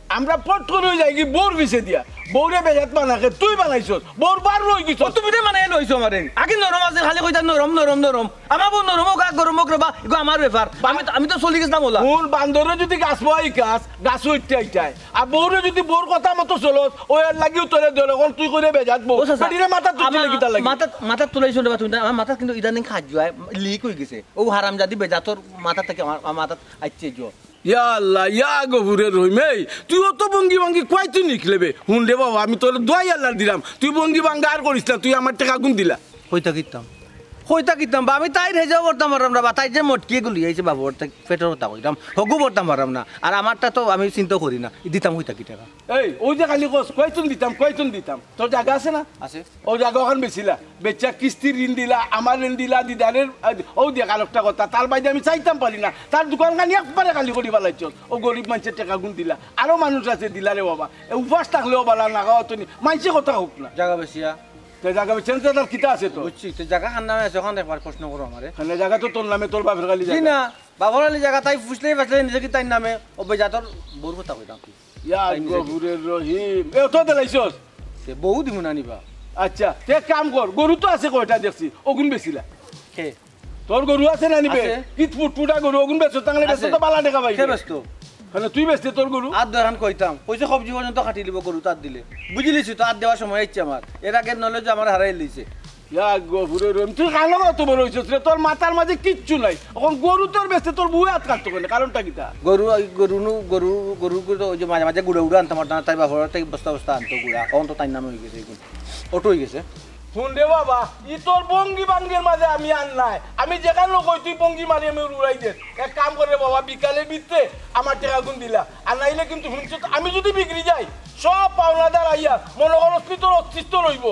আমরা পট করে যাই কি বোর বিছে দিয়া বউরে বেজাত বানাকে তুই বানাইছস বোর বার রই গিছ তুমি দে মানে লইছো আমারে আগে নরম আছে খালি কইতা নরম নরম নরম আমার বউ নরম হোক গরম হোক রেবা এগো আমার ব্যাপার আমি তো চলি গেছিলাম ওলা ফুল বান্দরে যদি গাছ পাই গাছ উঠতে আইতাই আর বউরে যদি বোর কথা মতো চলস ওই আর লাগি উতরে ধরে কোন তুই করে বেজাত বউ সেদিনে মাথা তুলে কিতা লাগি মাথা তুলাইছো না তুমি আমার মাথা কিন্তু ইদানিং খাজ যায় লিক হয়ে গেছে ও হারামজাদি বেজাতর মাথা থেকে আমার মাথা আইছে জো ইয়া আল্লাহ ইয়া গহুরে রহিমে তুই অত বঙ্গি বঙ্গি কয় তুই নিকলেবে হুন রে বাবা আমি তোর দোয়াই আল্লাহ দিলাম তুই বঙ্গি বাঙ্গা আর করিস না তুই আমার টাকা গুণ দিলা কইতা কিতাম বা আমি তাই রেজাও করতাম পারলাম না বা তাই যে মটকিয়ে গুলি আইছে বাবু পেটের কথা কইতাম হগু করতাম পারলাম না আর আমারটা তো আমি চিন্তা করি না দিতাম কইতা কি টাকা এই ওই যে খালি কস কয়তুন দিতাম তোর জায়গা আছে না আছে ও জায়গা ওখান বেছিলা বেচা কিস্তির ঋণ দিলা আমার ঋণ দিলা দিদারের ও দিয়া কালকটা কথা তার বাইরে আমি চাইতাম পারি না তার দোকান খানি একবারে খালি করি পালাইছ ও গরিব মানুষের টাকা গুণ দিলা আরো মানুষ আছে দিলারে বাবা উপাস থাকলেও বালা নাগাও তো মানুষের কথা হোক না জায়গা বেশিয়া জায়গা বেছেন তার কিতা আছে তো বুঝছি তো জায়গা খান নামে আছে ওখান একবার প্রশ্ন করো আমারে খানে জায়গা তো তোর নামে তোর বাপের খালি জি না বাবার আলী জায়গা তাই ফুসলেই বাঁচলে নিজে কি তাই নামে ও বেজাতর বউর কথা কইতাম ইয়া গহুরে রহিম এ তো দেলাইছস সে বউ দিমু না নিবা আচ্ছা তে কাম কর গরু তো আছে কয়টা দেখছি ওগুন বেছিলা কে তোর গরু আছে না নিবে আছে। কিত ফুটফুটা গরু ওগুন বেচো তাহলে বেচো তো বালা টাকা পাইবে কে ব্যস্ত মানে তুই বেচতে তোর গরু আর দরান কইতাম পয়সা সবজি পর্যন্ত কাটি দিব গরু তার দিলে বুঝলিছি তো আর দেওয়ার সময় ইচ্ছে আমার এর আগে নলেজ আমার হারাই লিছে ইয়া গহুরে রহিম তুই কালো কত বড় হইছস রে তোর মাথার মাঝে কিচ্ছু নাই এখন গরু তোর বেচতে তোর বউ হাত কাটতো কেন কারণটা কিটা গরু তো ওই যে মাঝে মাঝে গুড়া উড়া আনতাম না তাই বাবার থেকে বস্তা বস্তা আনতো গুড়া এখন তো তাই নামে হয়ে গেছে অটো হয়ে গেছে শুন রে বাবা ই তোর বঙ্গি বাঙ্গের মাঝে আমি আন নাই আমি যেখানে কই তুই বঙ্গি মারি আমি উড়াই দে এক কাম করে বাবা বিকালে বিতে আমার টাকা গুণ দিলা আর নাইলে কিন্তু শুনছ আমি যদি বিক্রি যাই সব পাওনাদার আইয়া মনে করো তুই তোর অস্তিত্ব রইব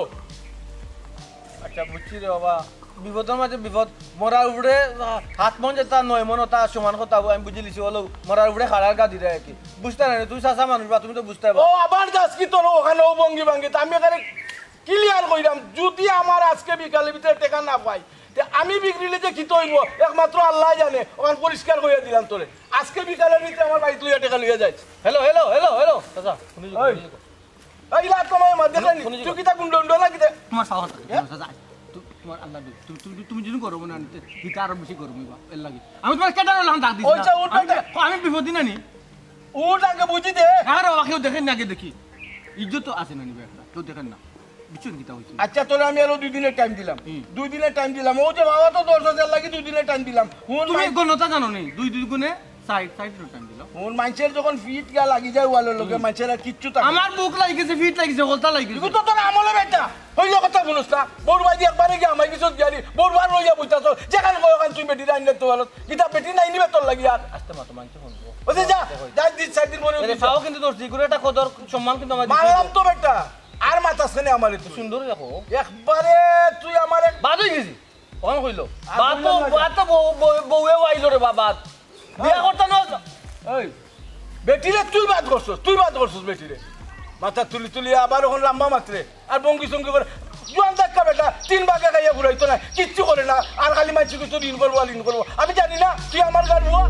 আচ্ছা বুঝছি রে বাবা বিপদের মাঝে বিপদ মরার উপরে হাত মন যেটা নয় মন তার সমান কথা আমি বুঝে লিছি হলো মরার উপরে খাড়ার গা দিলে আর কি বুঝতে না তুই চাষা মানুষ বা তুমি তো বুঝতে ও আবার যাস কি তোর ওখানে ও বঙ্গি বাঙ্গি আমি এখানে ক্লিয়ার কইরাম যদি আমার আজকে বিকালের ভিতরে টাকা না পাই আমি বিক্রিলে যে কি তৈব একমাত্র আল্লাহ জানে ওখানে পরিষ্কার করে দিলাম তোরে আজকে বিকালের ভিতরে আমার বাড়িতে লইয়া টাকা লইয়া যাই হ্যালো হ্যালো হ্যালো হ্যালো চাচা শুনি এই লাত কমাই মা দেখলেন তুই কিতা গুন্ডন ডলা কিতা তোমার সাহস চাচা তোমার আল্লাহ তুমি যদি করো না এটা আরো বেশি করবো এর লাগে আমি তোমার কেটে লাগান ডাক দিই ওইটা উঠ আমি বিপদ না নি উঠ আগে বুঝি দে আর কেউ দেখেন না আগে দেখি ইজ্জত তো আছে না নিবে একটা কেউ দেখেন না বিচুন কিতা হইছে আচ্ছা তোরে আমি আরো 2 দিনের টাইম দিলাম 2 দিনের টাইম দিলাম ও যে বাবা তো 10,000 লাগি 2 দিনের টাইম দিলাম তুমি গণতা জানো নি দুই গুণে সাইড টাইম দিল হুন মানুষের যখন ফিট গা লাগি যায় ওয়ালের লোকে মানুষের আর কিচ্ছু থাকে আমার বুক লাগিছে ফিট লাগিছে হলতা লাগিছে তো তোর আমলে বেটা হইলো কথা বলছ না বড়বাই দি একবারে কি আমায় কিছু গিয়ারি বড়বার লইয়া বইতাছ যেখানে কই ওখানে তুই বেটি রাইন তো হলো কিতা বেটি নাই নিবে তোর লাগি আর আস্তে মা তো মানতে ফোন করো ওতে যা যা দিন 4 দিন পরে আরে ফাও কিন্তু তোর সিকিউরিটি কদর সম্মান কিন্তু আমার মারলাম তো বেটা আর মাথা সেনে আমারে তুই সুন্দর দেখো একবারে তুই আমারে বাদ হই গেছি কোন কইলো বাত বউয়ে আইলো রে বাবা বিয়া করতে না এই বেটিরে তুই বাদ করছস বেটিরে মাথা তুলি আবার ওখানে লম্বা মাত্রে আর বঙ্গি সঙ্গি করে জোয়ান দেখা বেটা 3 ভাগে খাইয়া ঘুরাইতো না কিচ্ছু করে না আর খালি মাইছি কিছু ঋণ করবো আমি জানি না তুই আমার গান হুয়া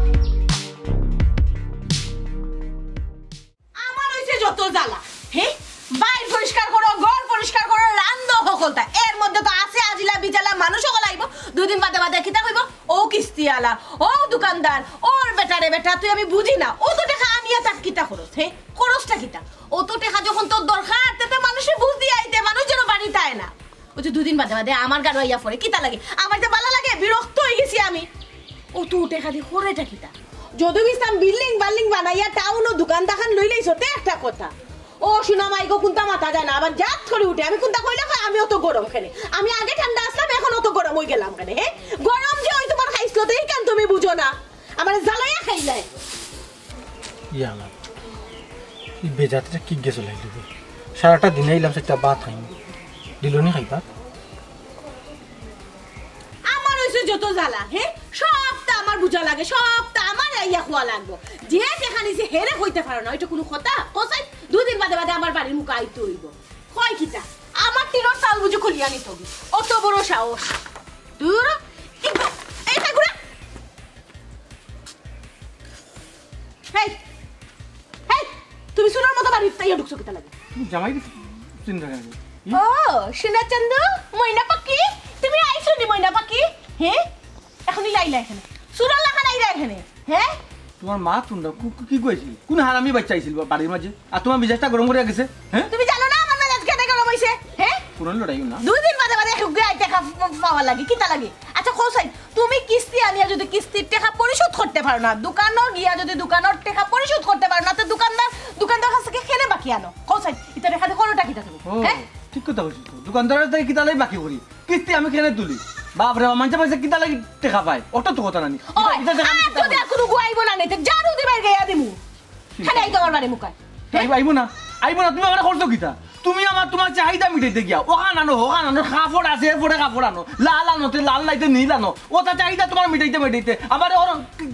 আমার হইছে যত জ্বালা হে বাইর পরিষ্কার করো ঘর পরিষ্কার করো রান্না হকলতা এর মধ্যে তো আছে আজিলা বিজালা মানুষ সকল আইব দুই দিন বাদে কিতা কইব ও কিস্তিওয়ালা ও দোকানদার ওর বেটারে বেটা তুই আমি বুঝি না ও তো টাকা আনিয়া তাক কিতা খরচ হে খরচটা কিতা ও তো টাকা যখন তোর দরকার তেতে মানুষে বুঝ দিয়ে আইতে মানুষ যেন বাড়িতে আয় না ও তো দুই দিন বাদে আমার গাড়ি আইয়া পড়ে কিতা লাগে আমার যে ভালো লাগে বিরক্ত হয়ে গেছি আমি ও তো টাকা দিয়ে খরেটা কিতা যদি বিস্তাম বিল্ডিং বানাইয়া টাউন ও দোকান দাখান লই লইছ তে একটা কথা ও শুনা মাইগো কোনটা মাথা যায় না আবার জাত করে উঠে আমি কোনটা কইলা কই আমি অত গরম খেলে আমি আগে ঠান্ডা আসলাম এখন অত গরম হই গেলাম কেন হে গরম যে ওই তোমার খাইছিল দেই কেন তুমি বুঝো না আমার জ্বালাইয়া খাইলাই ইয়ালা এই বেজাতটা কি গেছ লাইলো সারাটা দিন আইলাম সেটা ভাত খাইনি দিলনি খাইবা আমার হইছে যত জ্বালা হে সবটা আমার বুঝা লাগে সবটা আমার আইয়া খোয়া লাগবো যে যেখানে যে হেরে কইতে পারো না এটা কোনো কথা কোসাই দুই দিন বাদে আমার বাড়ির মুখ আইতে হইব কয় কিটা আমার তীরর চাল বুঝি খুলিয়া নিতে হবে অত বড় সাহস দূর এই ঠাকুরা হেই হেই তুমি শুনো বাড়ির তাইয়া ঢুকছো কিতা লাগে তুমি জামাই চিন্তা করি ও সোনা চন্দু ময়না পাখি তুমি আইছো নি ময়না পাখি হ্যাঁ এখনই লাইলা এখানে সুরা লাগা লাইলা এখানে হ্যাঁ তোমার মা তোমরা কি কইছিল কোন হারামি বাচ্চা আইছিল বাড়ির মাঝে আর তোমার মিজাজটা গরম করে গেছে হ্যাঁ তুমি জানো না আমার মেজাজ কেটে গেল বইছে হ্যাঁ পুরনো লড়াই না 2 দিন বাদে বাদে হুগে আইতে পাওয়া লাগে কিতা লাগে আচ্ছা কোসাই তুমি কিস্তি আনিয়া যদি কিস্তির টাকা পরিশোধ করতে পারো না দোকানও গিয়া যদি দোকানের টাকা পরিশোধ করতে পারো না তো দোকানদার কাছ থেকে খেলে বাকি আনো কোসাই এটা রেখা দিয়ে কোনোটা কিতা তুমি হ্যাঁ ঠিক কথা বলছিস দোকানদারের থেকে কিতা লাগি বাকি করি কিস্তি আমি কেনে তুলি বাপ রে মানছে মানছে কিতা লাগি টাকা পায় ওটা তো কথা নানি এটা যদি আর কোনো গুয়াইবো না নেতে জারু দিবার গিয়া দিমু খালি আই তোমার বাড়ি মুকায় আইবো না তুমি আমার করছো কিতা তুমি আমার তোমার চাহিদা মিটাইতে গিয়া ওখান আনো কাপড় আছে এরপরে কাপড় আনো লাল আনোতে লাল লাইতে নীল আনো ওটা চাহিদা তোমার মিটাইতে আবার ওর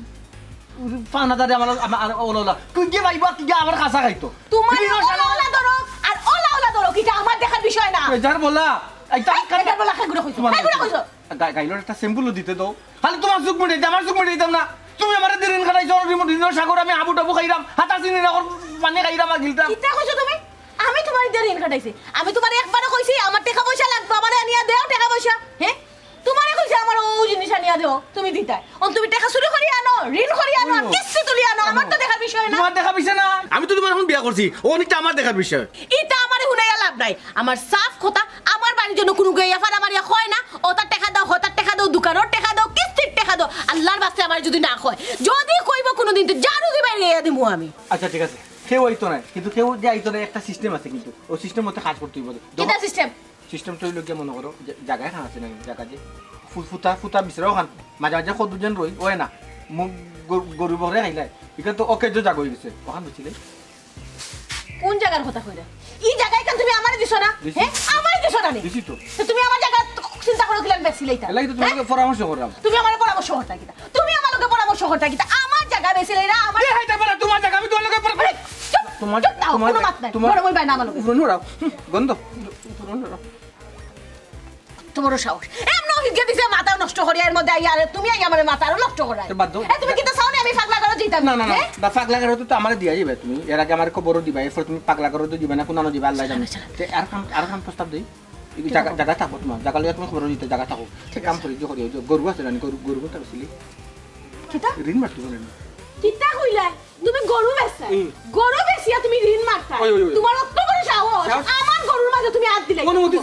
5,000 আমার ওলা তুই গিয়ে ভাইবা কি আবার কাঁচা খাইতো তোমার ওলা ধরো আর ওলা ধরো কিটা আমার দেখার বিষয় না যার বলা এটা বলা খাগুড়া কইছো গাইলোর একটা স্যাম্পলও দিতে দাও খালি তোমার চোখ মিটাইতে আমার চোখ মিটাইতাম না তুমি আমার দিন খাইছো রিমোট সাগর আমি আবু টাবু খাইলাম হাতা চিনি না পানি খাইলাম আর গিলতাম কিটা কইছো তুমি আমি তোমার দিন কাটাইছি আমি তোমার একবারও কইছি আমার টাকা পয়সা লাগবে আমারে আনিয়া দাও টাকা পয়সা হ্যাঁ তোমারে কইছি আমার ও জিনিস আনিয়া দাও তুমি দিতাই তুমি টাকা চুরি করি আনো ঋণ করি আনো আর কিস্তি তুলি আনো আমার তো দেখার বিষয় না তোমার দেখার বিষয় না আমি তো তোমার এখন বিয়া করছি অনেকটা আমার দেখার বিষয় এটা আমারে হুনাইয়া লাভ নাই আমার সাফ কথা আমার বাড়ির জন্য কোনো গইয়া ফার আমার ইয়া হয় না ও তার টাকা দাও হতার টাকা দাও দোকানের টাকা দাও কিস্তির টাকা দাও আল্লাহর বাস্তে আমার যদি না হয় যদি কইব কোনোদিন তো জারু দিবার গিয়া দিমু আমি আচ্ছা ঠিক আছে কেউ আইতো না কিন্তু কেউ যে আইতো না একটা সিস্টেম আছে কিন্তু ওই সিস্টেম মতে কাজ করতে হইব কিটা সিস্টেম সিস্টেমটা হইলো কি মনে করো জায়গায় খান আছে না জায়গা যে ফুটা বিচরাও খান মাঝে মাঝে কত দুজন রই ওই না মুখ গরু বহরে খাইলাই এখানে তো ওকে যে জাগ হয়ে গেছে ওখান বুঝছিলে কোন জায়গার কথা কইরা এই জায়গায় কেন তুমি আমারে দিছো না হ্যাঁ আমারে দিছো না দিছি তো তুমি আমার জায়গা চিন্তা করো কিলান বেশিলেই তা এলাই তো তোমাকে পরামর্শ করলাম তুমি আমার পরামর্শ করতা কিটা তুমি আমার লগে পরামর্শ করতা কিটা আমার জায়গা বেশিলেই না আমার এই হাইতা বলা তোমার জায়গা আমি তোমার লগে তোমার বড় বই বাইনা আমার লগে গন্ধ তোমারও সাহস এমন হিগে দিছে মাথা নষ্ট করি এর মধ্যে আইয়া তুমি আইয়া আমার মাথা নষ্ট করাই তুমি কিটা চাও না আমি পাগলা করে দিতাম না বা পাগলা করে তো আমারে দিয়া যাবে তুমি এর আগে আমার খবর দিবা এরপর তুমি পাগলা করে তো দিবা না কোন দিবা আল্লাহ জানে তে আর কাম প্রস্তাব দেই এই জায়গা থাকো তোমার জায়গা লইয়া তুমি খবর দিতে জায়গা থাকো ঠিক কাম করি করি গরু আছে রানি গরু তা বসলি কিটা ঋণ মারতে বলে কিটা কইলা তুমি গরু বেচা গরু বেচিয়া তুমি ঋণ মারতা তোমার অত বড় সাহস আমার গরুর মাঝে তুমি হাত দিলে অনুমতি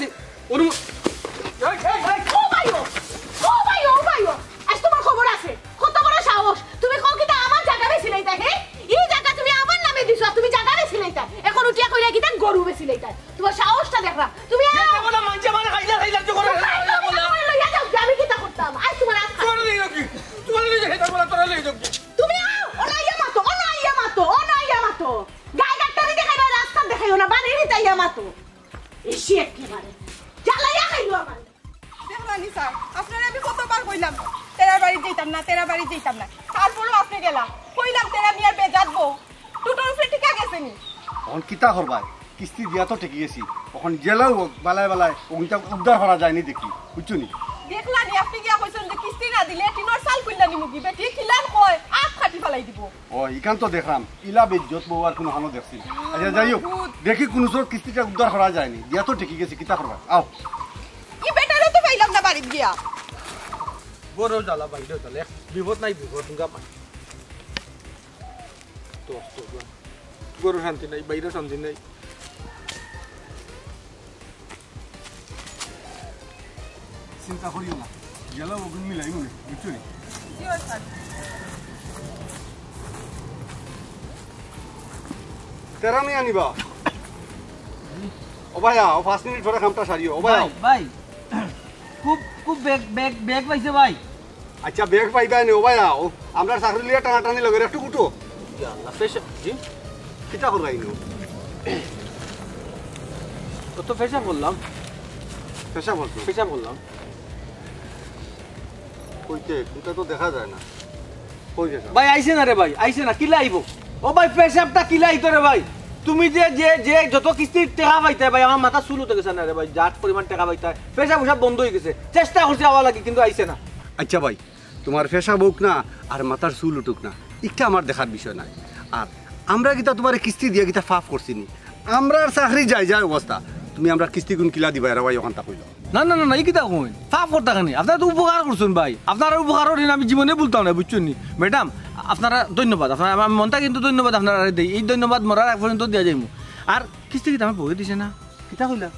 ও ভাইও আজ তোমার খবর আছে কত বড় সাহস তুমি কও কিটা আমার জায়গা বেশি লইতা হে এই জায়গা তুমি আমার নামে দিছো তুমি জায়গা বেশি লইতা এখন উঠিয়া কইলা কিটা গরু বেশি লইতা তোমার সাহসটা দেখরা তুমি বলা মানছে মানে খাইলা তো করে লইয়া যাও আমি কিটা করতাম আজ তোমার আজ তোমার লই যাও বলা তোরা লই যাও তুমি অনাইয়া মাতো গায় গাট্টারি দেখাইবা রাস্তা দেখাইও না বাড়িরই তাইয়া মাতো এসি একেবারে জ্বালাইয়া খাইলো আমার দেখলানি স্যার আপনারা আমি কতবার কইলাম তেরার বাড়ি যেতাম না তারপরও আপনি গেলাম কইলাম তেরা মিয়ার বেজাত বউ টুটোর উপরে টিকা গেছেনি এখন কিতা করবাই কিস্তি দিয়া তো ঠেকি গেছি এখন জেলাও বালায় ওইটা উদ্ধার করা যায়নি দেখি বুঝছো নি দেখলানি আপনি গিয়া কইছেন যে কিস্তি না দিলে টিনোর চাল কইলানি মুগি বেটি খিলান কয় আখ খাটি ফেলাই দিব ও ইখান তো দেখলাম ইলা বেজ্জত বউ আর কোনো হানো দেখছি আচ্ছা যাই হোক দেখি কোনো সব কিস্তিটা উদ্ধার করা যায়নি দিয়া তো ঠেকি গেছি কিতা করবা আও ই বেটারে তো পাইলাম না বাড়িতে গিয়া বড় জ্বালা বাইরে জ্বালা বিপদ নাই বিপদ তুঙ্গা পাই তো গরু শান্তি নাই বাইরে শান্তি নাই চিন্তা করিও না জেলাও ওগুন মিলাই মনে বুঝছো নি তেরা নিয়ে আনিবা ও ভাইয়া ও 5 মিনিট পরে কামটা সারিও ও ভাই ভাই খুব বেগ পাইছে ভাই আচ্ছা বেগ পাইবাই নি ও ভাইয়া ও আমরা চাকরি লিয়া টানাটানি লগে একটু কুটো আল্লাহ পেশা জি কিতা করবাই নো তো পেশা বললাম পেশা বলছো বললাম কইতে এটা তো দেখা যায় না কই গেছে ভাই আইছে না রে ভাই আইছে না কিলা আইব ও ভাই পেশাবটা কিলা আইতো রে ভাই তুমি যে যত কিস্তি টাকা পাইতে ভাই আমার মাথা চুল উঠে গেছে না রে ভাই যার পরিমাণ টাকা পাইতে পেশাব সব বন্ধ হয়ে গেছে চেষ্টা করছে আওয়া লাগে কিন্তু আইছে না আচ্ছা ভাই তোমার পেশা বুক না আর মাথার চুল উঠুক না এটা আমার দেখার বিষয় নাই আর আমরা কিতা তোমার কিস্তি দিয়ে কিতা ফাফ করছি নি আমরা চাকরি যাই যায় অবস্থা তুমি আমরা কিস্তি গুণ কিলা দিবা এরা ভাই ওখানটা কইল না না না না এই কিতা কইন ফাপ করতে কেন আপনারা তো উপকার করছেন ভাই আপনারা উপকার করেন আমি জীবনে বলতাম না বুঝছেন নি ম্যাডাম আপনারা ধন্যবাদ আপনারা আমার মনটা কিন্তু ধন্যবাদ আপনারা দেই এই ধন্যবাদ মরার এক পর্যন্ত দিয়া যাইমু আর কিস্তি কিতা আমার বউয়ে দিছে না কিতা কইলা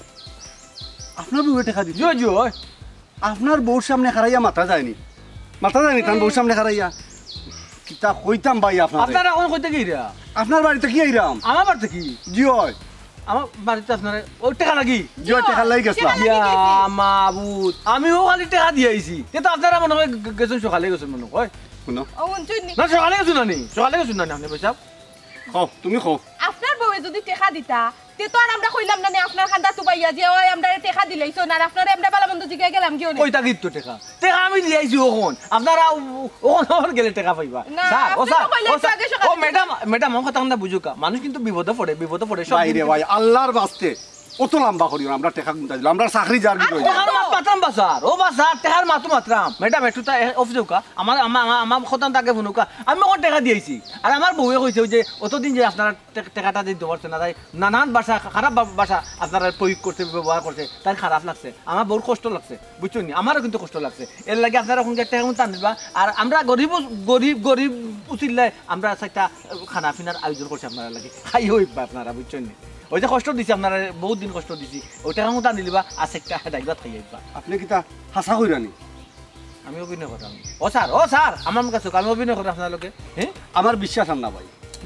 আপনার বউয়ে টাকা দিচ্ছে জয় জয় আপনার বউর সামনে খারাইয়া মাথা যায়নি তার বউর সামনে খারাইয়া কিতা কইতাম ভাই আপনার আপনারা এখন কইতে কি রা আপনার বাড়িতে কি আইরাম আমার বাড়িতে কি জি হয় আমার বাড়িতে আপনারা ওই টাকা লাগি জি হয় টাকা লাগি গেছিলাম ইয়া মাবুদ আমিও খালি টাকা দিয়ে আইছি কিন্তু আপনারা মনে হয় গেছেন সকালে গেছেন মনে হয় শুনো ও অঞ্চনি না সকালে গেছেন না নি সকালে গেছেন না আপনি পয়সা খাও তুমি খাও আপনার বউয়ে যদি টেকা দিতা তে তো আর আমরা কইলাম না আপনার খান্দা তুবাইয়া যে ওই আমরা টেকা দিলাইছো না আপনারে আমরা বালা বন্ধু জিগাই গেলাম কিও না কইতা গিত তো টাকা টাকা আমি দিয়ে আইছি ওখন আপনারা ওখন গেলে টাকা পাইবা না, স্যার ও আপনি স্যার তো কইলেন ও তো আগে সকালে ও ম্যাডাম ম্যাডাম আমার কথা আমরা বুঝুকা মানুষ কিন্তু বিপদে পড়ে সব বাইরে ভাই আল্লাহর বাস্তে অত লম্বা করিও না, আমরা টাকা গুনতে দিলাম আমরা চাকরি যার কি টাকার মাত পাত্রাম বাসার ও বাসার টাকার মাত মাত্রাম ম্যাডাম একটু তা অফিসে উকা আমার আমার খতান তাকে ফোনুকা আমি ওখানে টাকা দিয়েছি আর আমার বউয়ে কইছে যে অতদিন যে আপনারা টাকাটা দিতে পারছেন না তাই নানান ভাষা খারাপ ভাষা আপনারা প্রয়োগ করতে ব্যবহার করছে তাই খারাপ লাগছে আমার বউর কষ্ট লাগছে বুঝছো নি আমারও কিন্তু কষ্ট লাগছে এর লাগে আপনারা ওখানে টাকা টান দিবা আর আমরা গরিব উচিল্লে আমরা একটা খানা পিনার আয়োজন করছি আপনারা লাগে খাই হইবা আপনারা বুঝছো নি ওই যে কষ্ট দিছি আপনারা বহুত দিন কষ্ট দিছি ওইটা কামো টান দিলিবা আছে একটা হেদাইবা খাই যাইবা আপনি কি তা হাসা কইরানি আমি অভিনয় করতাম ও স্যার আমার কাছে আমি অভিনয় করতাম আপনার লোকে হ্যাঁ আমার বিশ্বাস আর না ভাই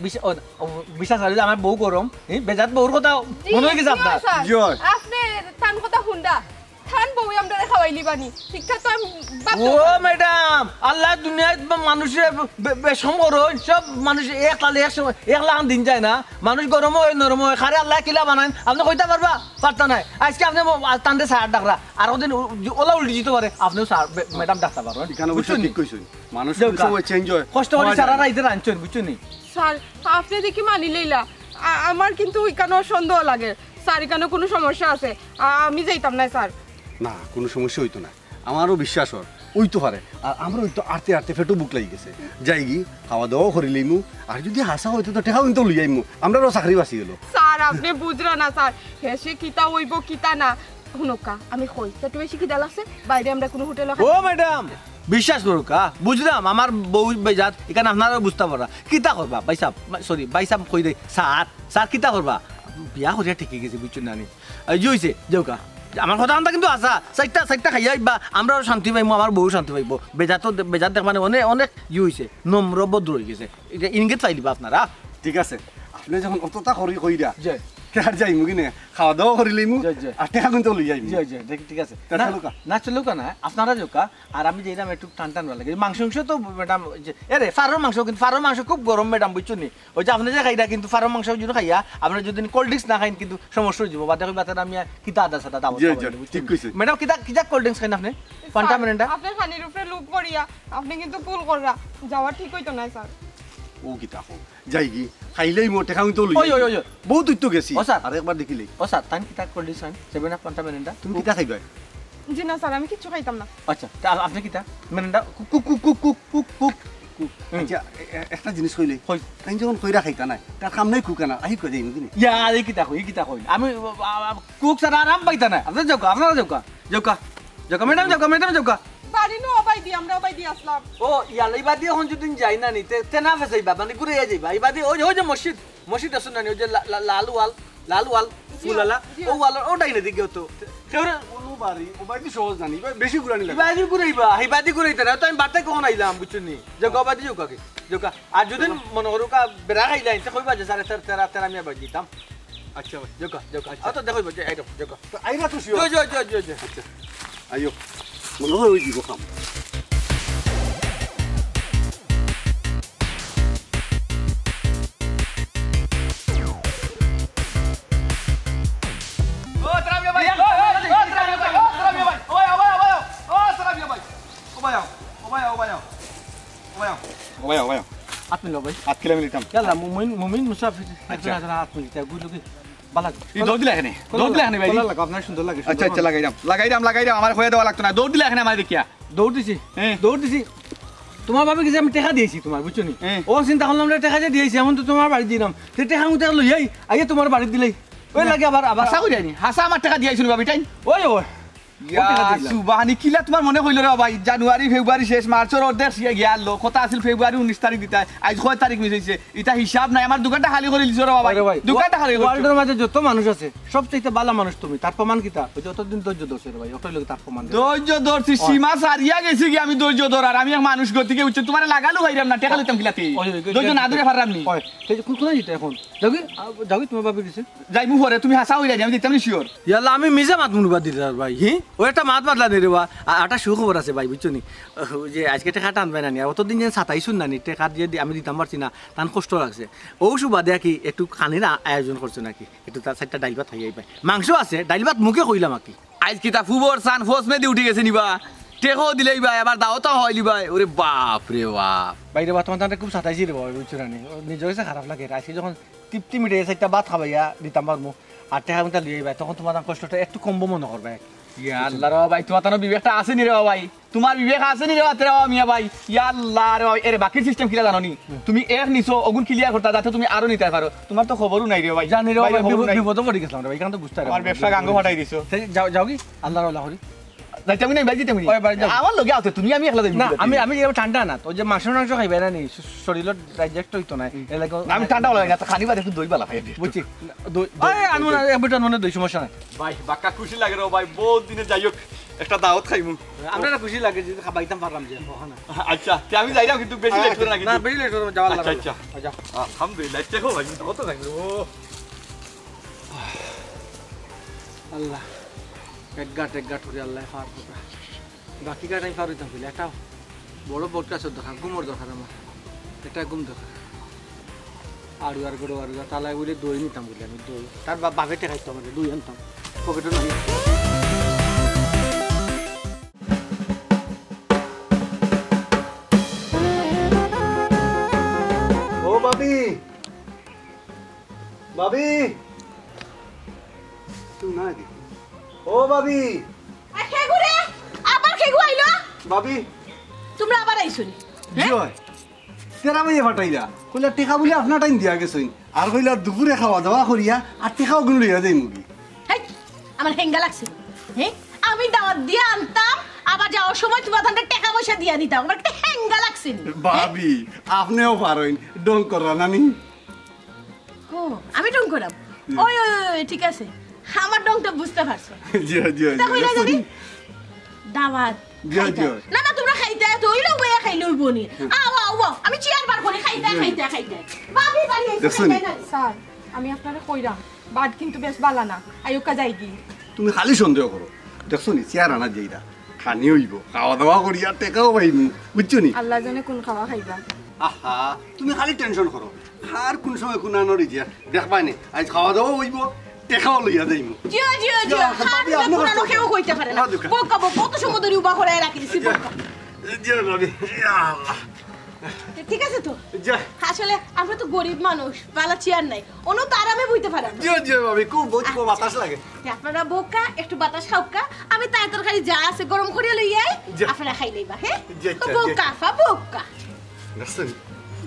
বিশ্বাস আছে যে আমার বউ গরম বেজাত বউর কথা মনে হয়ে গেছে আপনার জয়। আপনি তান কথা হুন্ডা থান বউয়ে আমরা খাওয়াইলি বানি ঠিকঠাক তো আমি ও ম্যাডাম আল্লাহ দুনিয়ায় মানুষের বেশম করুন সব মানুষ একলা দিন যায় না মানুষ গরম হয় নরম হয় খারে আল্লাহ কিলা বানান আপনি কইতে পারবা পারতা নাই আজকে আপনি টানতে স্যার ডাকরা আর ওদিন ওলা উল্টি যেতে পারে আপনিও স্যার ম্যাডাম ডাকতে পারবেন এখানে বুঝছো ঠিক কইছেন মানুষ সময় চেঞ্জ হয় কষ্ট করে সারা রাইতে রাঁধছেন বুঝছো নি স্যার আপনি দেখি মানি লইলা আমার কিন্তু ওইখানেও সন্দেহ লাগে স্যার এখানে কোনো সমস্যা আছে আমি যাইতাম না স্যার না কোনো সমস্যা হইতো না আমারও বিশ্বাস হয় ওইতো পারে আর আমরা ওই তো আটতে ফেটো বুক লাগি গেছে যাই গি খাওয়া দাওয়া করে লইমু আর যদি হাসা হইতো তো টেকাও কিন্তু লই যাইমু আমরাও চাকরি বাঁচি গেল স্যার আপনি বুঝরা না স্যার হেসে কিতা হইব কিতা না শুনকা আমি কই তো বেশি কিতা লাগছে বাইরে আমরা কোনো হোটেলে ও ম্যাডাম বিশ্বাস করুক বুঝলাম আমার বউ বেজাত এখানে আপনারা বুঝতে পারা কিতা করবা বাইসাব কই দে স্যার কিতা করবা বিয়া করিয়া ঠিকই গেছে বুঝছো না জি হয়েছে দেউকা আমার কথা কিন্তু আসা চারটা খাইয়া বা আমরাও শান্তি পাইমু আমার বউ শান্তি পাইব বেজাত দেখ মানে অনেক হয়েছে নম্র ভদ্র হয়ে গেছে এটা ইনগেট পাইলিবা আপনারা ঠিক আছে আপনি যখন অতটা করি কইরা জয় আর যাইমু কিনে খাওয়া দাওয়া করে লইমু জয়, জয়। আর টেকা কিন্তু লই যাইমু ঠিক আছে তা চলুকা? না চলুকা না আপনারা যোকা আর আমি যেলাম একটু টান লাগে মাংস তো ম্যাডাম এরে ফারোর মাংস কিন্তু ফারোর মাংস খুব গরম ম্যাডাম বুঝছো নি ওই যে আপনি যে খাইরা কিন্তু ফারোর মাংস যদি খাইয়া আপনার যদি কোল্ড ড্রিঙ্কস না খাইন কিন্তু সমস্যা হয়ে যাবো বাদে বাতে আমি কিতা আদা সাদা দাবো জয়, জয়, ঠিক কইছে। ম্যাডাম কিতা কোল্ড ড্রিঙ্কস খাইন আপনি ফান্টা মিনিটা আপনার খানির উপরে লুপ করিয়া আপনি কিন্তু ভুল কররা যাওয়া ঠিক হইতো না স্যার ও কি তাকো যাই গি খাইলেই মো টেকা কিন্তু লই ওই, ওই, ওই, ওই। বহুত তো গেছি ও স্যার। আর একবার দেখিলেই ও স্যার তাই কিতা কোল্ড ড্রিঙ্কস খাইন 7 আপ ফান্টা মিনিটা তুমি কিটা খাইবা জি না স্যার আমি কিচ্ছু খাইতাম না আচ্ছা তা আপনি কিতা মিনিটা কুক আচ্ছা একটা জিনিস কইলে কই। তাই যখন কইরা খাইতা নাই তার কাম নাই কুকানা আহি কই যাইমু কিনে ইয়া এই কিতা কই আমি কুক স্যার আরাম পাইতা না আপনারা যাওকা ম্যাডাম যাওকা বাড়ি নো অবাই দি আমরা অবাই দি আসলাম ও ইয়ালে ইবাদি এখন যদি যাই না নিতে তেনা ফেসাইবা মানে ঘুরে যাইবা ইবাদি ওই যে মসজিদ আছে না ওই যে লাল ওয়াল ফুলালা ও ওয়াল ওটাই না দিকে তো কেউরে কোন বাড়ি ও বাড়ি সহজ জানি বেশি গুরানি লাগে ইবাদি ঘুরাইবা ইবাদি ঘুরাইতে না তো আমি বার্তায় কখন আইলাম বুঝছনি যাওকা বাদি যাওকা আর যদি মনে করো কা বেড়া খাইলাই তে কইবা যে সাড়ে তেরা আমি বাজি দিতাম আচ্ছা ভাই যাওকা আচ্ছা দেখো বাজে আইরো যাওকা তো আইরা তো শিও জয় আচ্ছা আইও মনে হয় ওই দিব খাম আপনি লো ভাই হাত খেলে মিলিতাম ইয়াল্লা মুমিন মুসাফির একজন হাত মিলতে গুলো কি বালাগ দৌড় দিলে এখানে ভাই আপনার সুন্দর লাগে আচ্ছা লাগাইরাম আমার হয়ে দেওয়া লাগতো না দৌড় দিলে এখানে আমার দেখিয়া দৌড় দিছি তোমার বাবা কিছু আমি টেকা দিয়েছি তোমার বুঝছো নি ও চিন্তা করলাম টেকা যে দিয়েছি এমন তো তোমার বাড়ি দিলাম সে টেকা মুতে লই আগে তোমার বাড়ি দিলেই ওই লাগে আবার হাসা কই যায়নি হাসা আমার টাকা দিয়েছিল বাবি টাইম ওই ওই সুবাহানি কিলা তোমার মনে হইল রে ভাই জানুয়ারি ফেব্রুয়ারি শেষ মার্চের অর্ধেক গিয়া লো কথা আছিল ফেব্রুয়ারি 19 তারিখ দিতা আজ 6 তারিখ মিস হইছে এটা হিসাব নাই আমার দোকানটা খালি করে লিছো রে ভাই দোকানটা খালি করে ওয়ার্ল্ডের মাঝে যত মানুষ আছে সবচেয়ে ভালো মানুষ তুমি তার প্রমাণ কিতা ওই যতদিন ধৈর্য ধরছে রে ভাই ওটাই লোক তার প্রমাণ ধৈর্য ধরছি সীমা সারিয়া গেছি কি আমি ধৈর্য ধরার আমি এক মানুষ গতিকে উচ্চ তোমার লাগালো ভাইরাম না টাকা লইতাম কিলাতে ধৈর্য না ধরে পারলাম নি ওই কোন কোন যেতে এখন যাবি তোমার বাবা দিছে যাইমু পরে তুমি হাসা হই যাই আমি দিতাম নি শিওর ইয়াল্লা আমি মিজে মাত মুনবা দিতার ভাই হি ওই একটা মাত বাদলা রে বা আটা সুখবর আছে ভাই বুঝছো নি যে আজকে টাকা টানবে না নি অতদিন যে সাতাইছুন না নি টাকা দিয়ে আমি দিতাম পারছি না তান কষ্ট লাগছে ও সুবা দেয়া কি একটু খানির আয়োজন করছে নাকি একটু তার সাইডটা ডাইল ভাত খাইয়াই পাই মাংস আছে ডাইল ভাত মুখে কইলাম আকি আজ কি তা ফুবর সান ফোস মে দি উঠে গেছে নিবা টেকো দিলেই ভাই আবার দাওতা হইলি ভাই ওরে বাপ রে বাপ বাইরে ভাত তোমার খুব সাতাইছি রে ভাই বুঝছো না নি নিজের কাছে খারাপ লাগে আজকে যখন তৃপ্তি মিটে সাইডটা ভাত খাবাইয়া দিতাম পারবো আর টাকা মতো লিয়ে ভাই তখন তোমার কষ্টটা একটু কমবো মনে করবে ইয়া আল্লাহ রে ভাই তোমার তো বিবেকটা আছে নি রে ভাই তোমার বিবেক আছে নি রে মিয়া ভাই ইয়া আল্লাহ রে ভাই এর বাকি সিস্টেম কিলা জানো নি তুমি এক নিছো অগুন ক্লিয়ার করতা যাতে তুমি আরো নিতে পারো তোমার তো খবরও নাই রে ভাই জানি রে ভাই বিপদ পড়ে গেছিলাম রে ভাই কারণ তো বুঝতে পারি আমার ব্যবসা গাঙ্গ ফাটাই দিছো যাও কি আল্লাহর আল্লাহ করি যাইতে আমি নাই বাজি তেমনি আমার লগে আতে তুমি আমি একলা যাই না আমি ঠান্ডা না তো যে মাংস খাইবে না নি শরীরের ডাইজেস্ট হইতো না আমি ঠান্ডা লাগে না খানি বাদে একটু দই বালা খাই বুঝছি আমি না এবটা মনে দই সমস্যা নাই ভাই বাক্কা খুশি লাগে রে ভাই বহুত দিনে যাই হোক একটা দাওয়াত খাইমু আমরা খুশি লাগে যে খাবাইতাম পারলাম যে আচ্ছা তে আমি যাইলাম কিন্তু বেশি লেট করে না কিন্তু না বেশি লেট করে যাওয়ার লাগে আচ্ছা আচ্ছা আলহামদুলিল্লাহ দেখো ভাই কত খাইমু আল্লাহ এক গাট করে আল্লাহ ফার করবে বাকি গাট আমি ফার হইতাম ফেলে একটা বড় বটকাছের দরকার গুমর দরকার আমার একটা গুম দরকার আরু আর গড়ো আরু তালায় বলে দই নিতাম বলে আমি দই তার বাপেটে খাইতো আমাদের দই আনতাম পকেটে নাই ও বাবি বাবি তুই না দেখি ও বাবি খেগুরে আবার খেগু আইলো বাবি তোমরা আবার আইছনি জয় তেরা মাইয়া ফাটাইলা কইলা টেকা বলে আপনার টাইম দিয়া গেছইন আর কইলা দুপুরে খাওয়া দাওয়া করিয়া আর টেকাও গুণ লইয়া যাই মুগি হেই আমার হেঙ্গা লাগছে হ্যাঁ আমি দাওয়াত দিয়ে আনতাম আবার যাওয়ার সময় তোমার ধানটা টাকা পয়সা দিয়ে দিতাম আমার একটা হেঙ্গা লাগছে বাবি আপনিও পারেন ডং করা নানি ও আমি ডং করাম ওই ওই ওই ঠিক আছে আমার ডংটা বুঝতে পারছো জিও জিও তা কইলা জানি দাওয়াত জিও জিও না না তোমরা খাইতে তো ওই লোক বইয়া খাইলে হইব নি আও আও আও আমি চেয়ার বার করে খাইতে বাবি বাড়ি দেখছনি? স্যার আমি আপনারে কইরাম বাদ কিন্তু বেশ বালা না আয়ুকা যাই কি তুমি খালি সন্দেহ করো দেখছো নি চেয়ার আনা যাইরা খানি হইব খাওয়া দাওয়া করিয়া টেকাও পাইমু বুঝছো নি আল্লাহ জানে কোন খাওয়া খাইবা আহা তুমি খালি টেনশন করো আর কোন সময় কোন আনরি দিয়া দেখবাই নি আজ খাওয়া দাওয়া হইব টেকাও লইয়া যাইমু জিও জিও জিও হাত পুরানো কেউ কইতে পারে না বোকা কত সময় ধরে উবা করে রাখি দিছি বোকা জিও বাবি ইয়া আল্লাহ ঠিক আছে তো যা আসলে আমরা তো গরিব মানুষ বালা চেয়ার নাই অনু তো আরামে বইতে পারে না জিও জিও বাবি খুব বহুত বাতাস লাগে আপনারা বোকা একটু বাতাস খাওকা আমি তাই তরকারি যা আছে গরম করিয়া লইয়াই যা। আপনারা খাই লইবা হ্যাঁ যা, তো যা, বোকা ফা বোকা দেখছো নি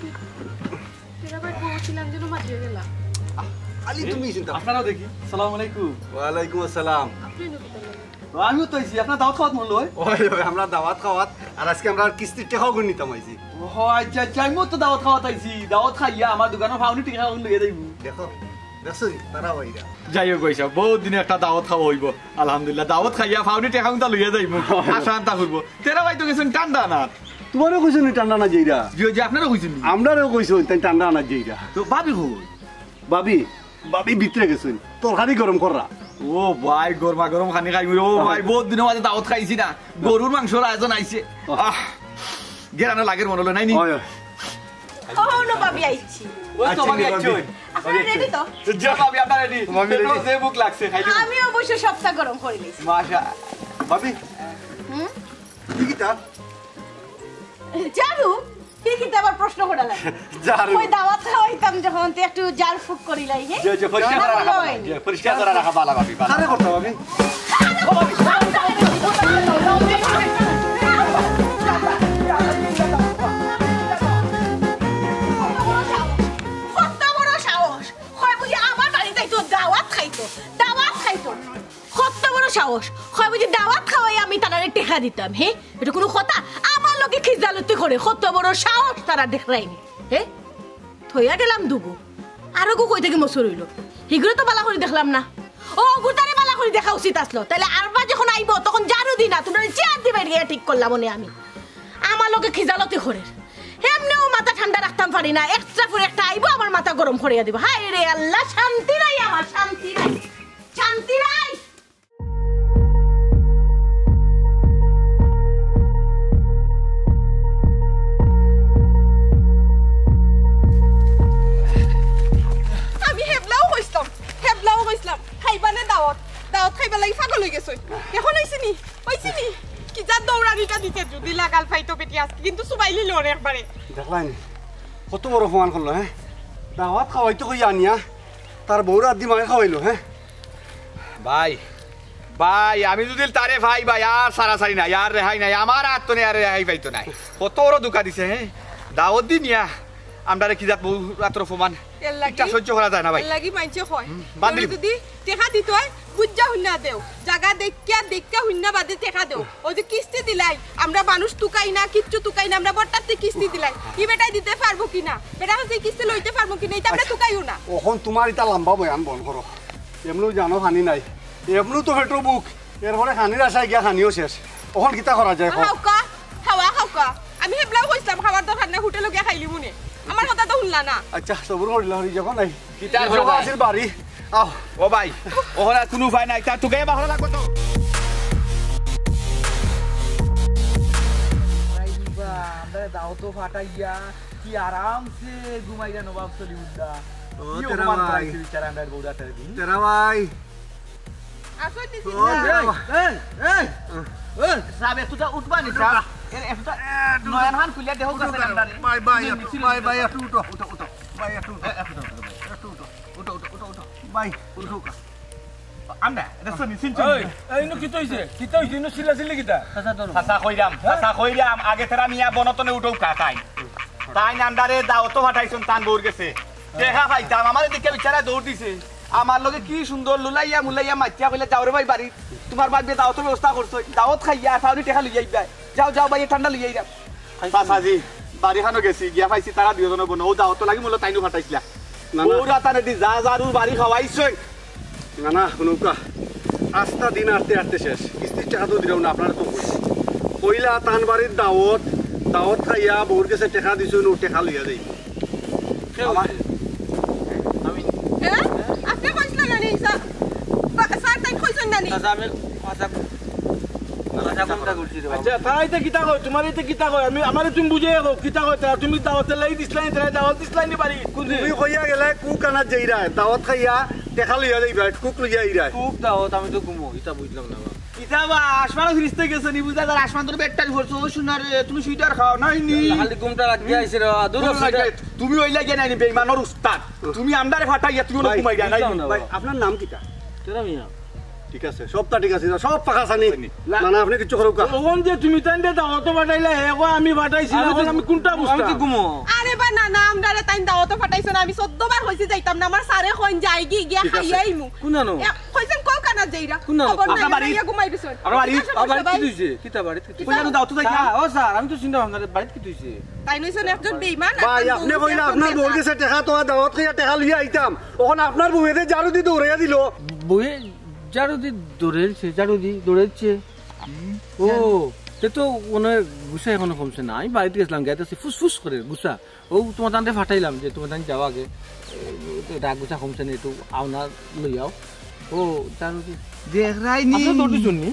তেরা ভাই বলছিলাম যেন মাঝে গেলা খালি তুমি চিন্তা আপনারাও দেখি সালাম আলাইকুম ওয়ালাইকুম আসসালাম আমিও তো আইছি আপনার দাওয়াত খাওয়াত মন লয় ওই ওই আমরা দাওয়াত খাওয়াত আর আজকে আমরা কিস্তির টাকাও গুণ নিতাম আইছি ও আচ্ছা আচ্ছা আমিও তো দাওয়াত খাওয়াত আইছি দাওয়াত খাইয়া আমার দোকানে ফাউনি টিকা খাওয়ান লইয়া যাইব দেখো দেখছো নি তারা ওইরা যাই হোক পয়সা বহুত দিনে একটা দাওয়াত খাওয়া হইব আলহামদুলিল্লাহ দাওয়াত খাইয়া ফাউনি টিকা খাওয়ান লইয়া যাইব আশা আনতা করবো তেরা ভাই তো গেছেন টান্ডা না তোমারও কইছো নি টান্ডা না যাইরা যে আপনারও কইছেন আমরাও কইছো তাই টান্ডা না যাইরা তো ভাবি কই বাবি বাবি ভিতরে গেছেন তরকারি গরম কররা ও ভাই গরমা গরম খানি খাই ও ভাই বহুত দিনের মাঝে দাওয়াত খাইছি না গরুর মাংসর আয়োজন আইছে আহ গেরানো লাগের মনে হলো নাই নি ওই ওই ও নো বাবি আইছি ওই তো আচ্ছা, ভাবি ভাবি। আইছে আপনারা রেডি তো যা ভাবি আপনার রেডি ভাবি ready? যে বুক লাগছে খাইলি আমি অবশ্য সপ্তাহ গরম করে নিয়েছি মাশা বাবি হুম কি তা জারু কি কি আবার প্রশ্ন করা লাগে জারু। ওই দাওয়াত খাওয়াইতাম যখন তো একটু জার ফুক করিলাই হ্যাঁ যে যে পরিষ্কার না, করা রাখা বলো হয়নি। যে পরিষ্কার করা রাখা বালা ভাবি বালা কারে করতে বাবি আরে, বড় সাহস হয় বুঝি দাওয়াত খাওয়াই আমি তারারে টেকা দিতাম হে এটা কোনো কথা আমার লোকে খিজালতি করে কত বড় সাহস তারা দেখরাইনি হে থইয়া গেলাম দুগু আরো গু কই থেকে মসুর হইল হিগুলো তো বালা করে দেখলাম না ও গুতারে বালা করে দেখা উচিত আসলো তাহলে আরবা যখন আইব তখন জারু দি না তোমরা চেয়ার দিবে গিয়ে ঠিক করলাম মনে আমি আমার লোকে খিজালতি করে এমনিও মাথা ঠান্ডা রাখতাম পারি না এক্সট্রা করে একটা আইব আমার মাথা গরম করিয়া দিব হায় রে আল্লাহ শান্তি নাই আমার শান্তি নাই শান্তি নাই আমি হেবলাও কইছিলাম খাইবানে দাওয়াত খাইবা লাগি পাগল হয়ে গেছই এখন হইছিনি কি যা দৌড়ানিটা দিতে যদি লাগাল ফাইতো বেটি আজকে কিন্তু সুবাইলি লরে একবারে দেখলাই কত বড় অপমান করলো হ্যাঁ দাওয়াত খাওয়াইতো কই আনিয়া তার বউরা আদি মায়ের খাওয়াইলো হ্যাঁ ভাই আমি যদি তারে ভাই আর সারাসারি নাই আর রেহাই নাই আমার আর তো নেই আর রেহাই পাইতো নাই কত বড় দুঃখা দিছে হ্যাঁ দাওয়াত দি নিয়া আমরা কি যাত বহু রাত্র অপমান এটা সহ্য করা যায় না ভাই লাগি মাইছে হয় বান্দিল যদি টেকা দিত হয় বুঝা হুন্না দেও জায়গা দেখা হুন্না বাদে টেকা দেও ওই যে কিস্তি দিলাই আমরা মানুষ টুকাই না কিচ্ছু টুকাই না আমরা বট্টাতে কিস্তি দিলাই কি বেটাই দিতে পারবো কিনা বেটা হচ্ছে কিস্তি লইতে পারবো কিনা এটা আমরা টুকাইও না ওখন তোমার এটা লম্বা বয়ান বন করো এমনিও জানো হানি নাই এমনিও তো পেট্রো বুক এরপরে হানির আশায় গিয়া হানিও শেষ ওখন কিতা করা যায় হাওকা আমি হেবলাও কইছিলাম খাবার দরকার না হোটেলে গিয়া খাইলি মনে আমার কথা তো শুনলা না আচ্ছা সবর করিল হরি যখন নাই কিতা করবা আসিল বাড়ি আও ও ভাই ওহরা কোনো উপায় নাই তা তোকে ভালো লাগবে তো আমরা দাও তো ফাটাইয়া কি আরামসে ঘুমাইয়া নবাব সলিউদ্দা ও তেরা ভাই বিচারা আমরা বউরা তার দিন তেরা ভাই আসই দিছি এই সাবে তুই উঠবা নি সা এফটা নয়নহান কুলিয়া দেহ কাছে আমরা ভাই একটু উঠো ভাই একটু উঠো ভাই উঠো আমরা এটা শুনি সিনচি এই নো কিতা হইছে নো সিলা কিতা ফাসা কইরাম আগে তেরা মিয়া বনতনে উঠো কাটাই তাই নান্দারে দাও তো ফাটাইছন তান বউর গেছে দেখা পাইতাম আমারে দেখে বিচারা দৌড় দিছে আমার লগে কি সুন্দর লুলাইয়া মুলাইয়া মাইয়া কইলে যাও রে ভাই বাড়ি তোমার বাড়ি দাওয়াতের ব্যবস্থা করছো দাওয়াত খাইয়া ফাউরি টাকা লইয়া যাই যাও ভাই ঠান্ডা লইয়া যাও ফাসাজি বাড়ি খানো গেছি গিয়া পাইছি তারা দুজনে বনো দাওয়াত লাগি মুলা তাইনু ফাটাইছিলা বউরা তানে দি যা জারুর বাড়ি খাওয়াইছই না শুনুকা আস্তা দিন আটতে শেষ কিস্তির টাকা তো দিলাম না আপনারা তো কইলা তান বাড়ির দাওয়াত খাইয়া বউর কাছে টাকা দিছো নো টাকা লইয়া যাই হ্যাঁ আপনি কইছিলেন না নিসা স্যার তাই কইছেন না নি আমি ফাসা আচ্ছা তাইতে কিতা কয় তোমার এতে কিতা কয় আমি আমারে তুমি বুঝে গো কিতা কয় তুমি দাওয়াতে লাই দিছলাই তারা দাওয়াত দিছলাই নি বাড়ি কোন তুমি কইয়া গেলে কুক আনাত যাইরা দাওয়াত খাইয়া টাকা লইয়া যাইবা কুক লইয়া আইরা খুব দাওয়াত আমি তো ঘুমো এটা বুঝলাম না ইতাবা আসমান ফিরিস্তে গেছে নি বুঝা দার আসমান তোর বেটটা ভরছো শুনার তুমি সুইটার খাও নাই নি খালি ঘুমটা রাখি আইছে রে দূর তুমি ওই লাগে নাই বেঈমানের উস্তাদ তুমি আমদারে ফাটাইয়া তুমি ওলা ঘুমাই গা নাই ভাই আপনার নাম কিটা তেরা মিয়া ঠিক আছে সবটা ঠিক আছে সব পাকা সানি না আপনি কিছু করুকা ওখান যে তুমি তাইতে দাওয়াত পাঠাইলা হে কয় আমি পাঠাইছি এখন আমি কোনটা বুঝতাম আমি কি ঘুমো আরে বা না আমদারে তাই দাওয়াত ফাটাইছ না আমি 14 বার হইছে যাইতাম না আমার সারে কইন যাই গিয়া খাইয়াইমু কোনানো কইছেন কও কানা যাইরা কোনানো আপনার বাড়ি ঘুমাই দিছন আমার বাড়ি কি তুইছে কিতা বাড়ি কইলানো দাও তো যাই ও স্যার আমি তো চিন্তা ভাবনা বাড়ি কি তুইছে তাই নইছেন একজন বেঈমান ভাই আপনি কইলা আপনার বউর কাছে টাকা তো দাওয়াত খাইয়া টাকা লইয়া আইতাম ওখানে আপনার বউয়েতে জারু দি দৌড়াইয়া দিল বউয়ে জারুদি দৌড়েছে ও সে তো মনে গুছা এখনো কমছে না আমি বাড়িতে গেছিলাম গাইতেছি ফুসফুস করে গুছা ও তোমার তান্তে ফাটাইলাম যে তোমার তান যাওয়া আগে রাগ গুছা কমছে না একটু আওনা লইয়াও ও জারুদি দেখ রাইনি দৌড়ি শুননি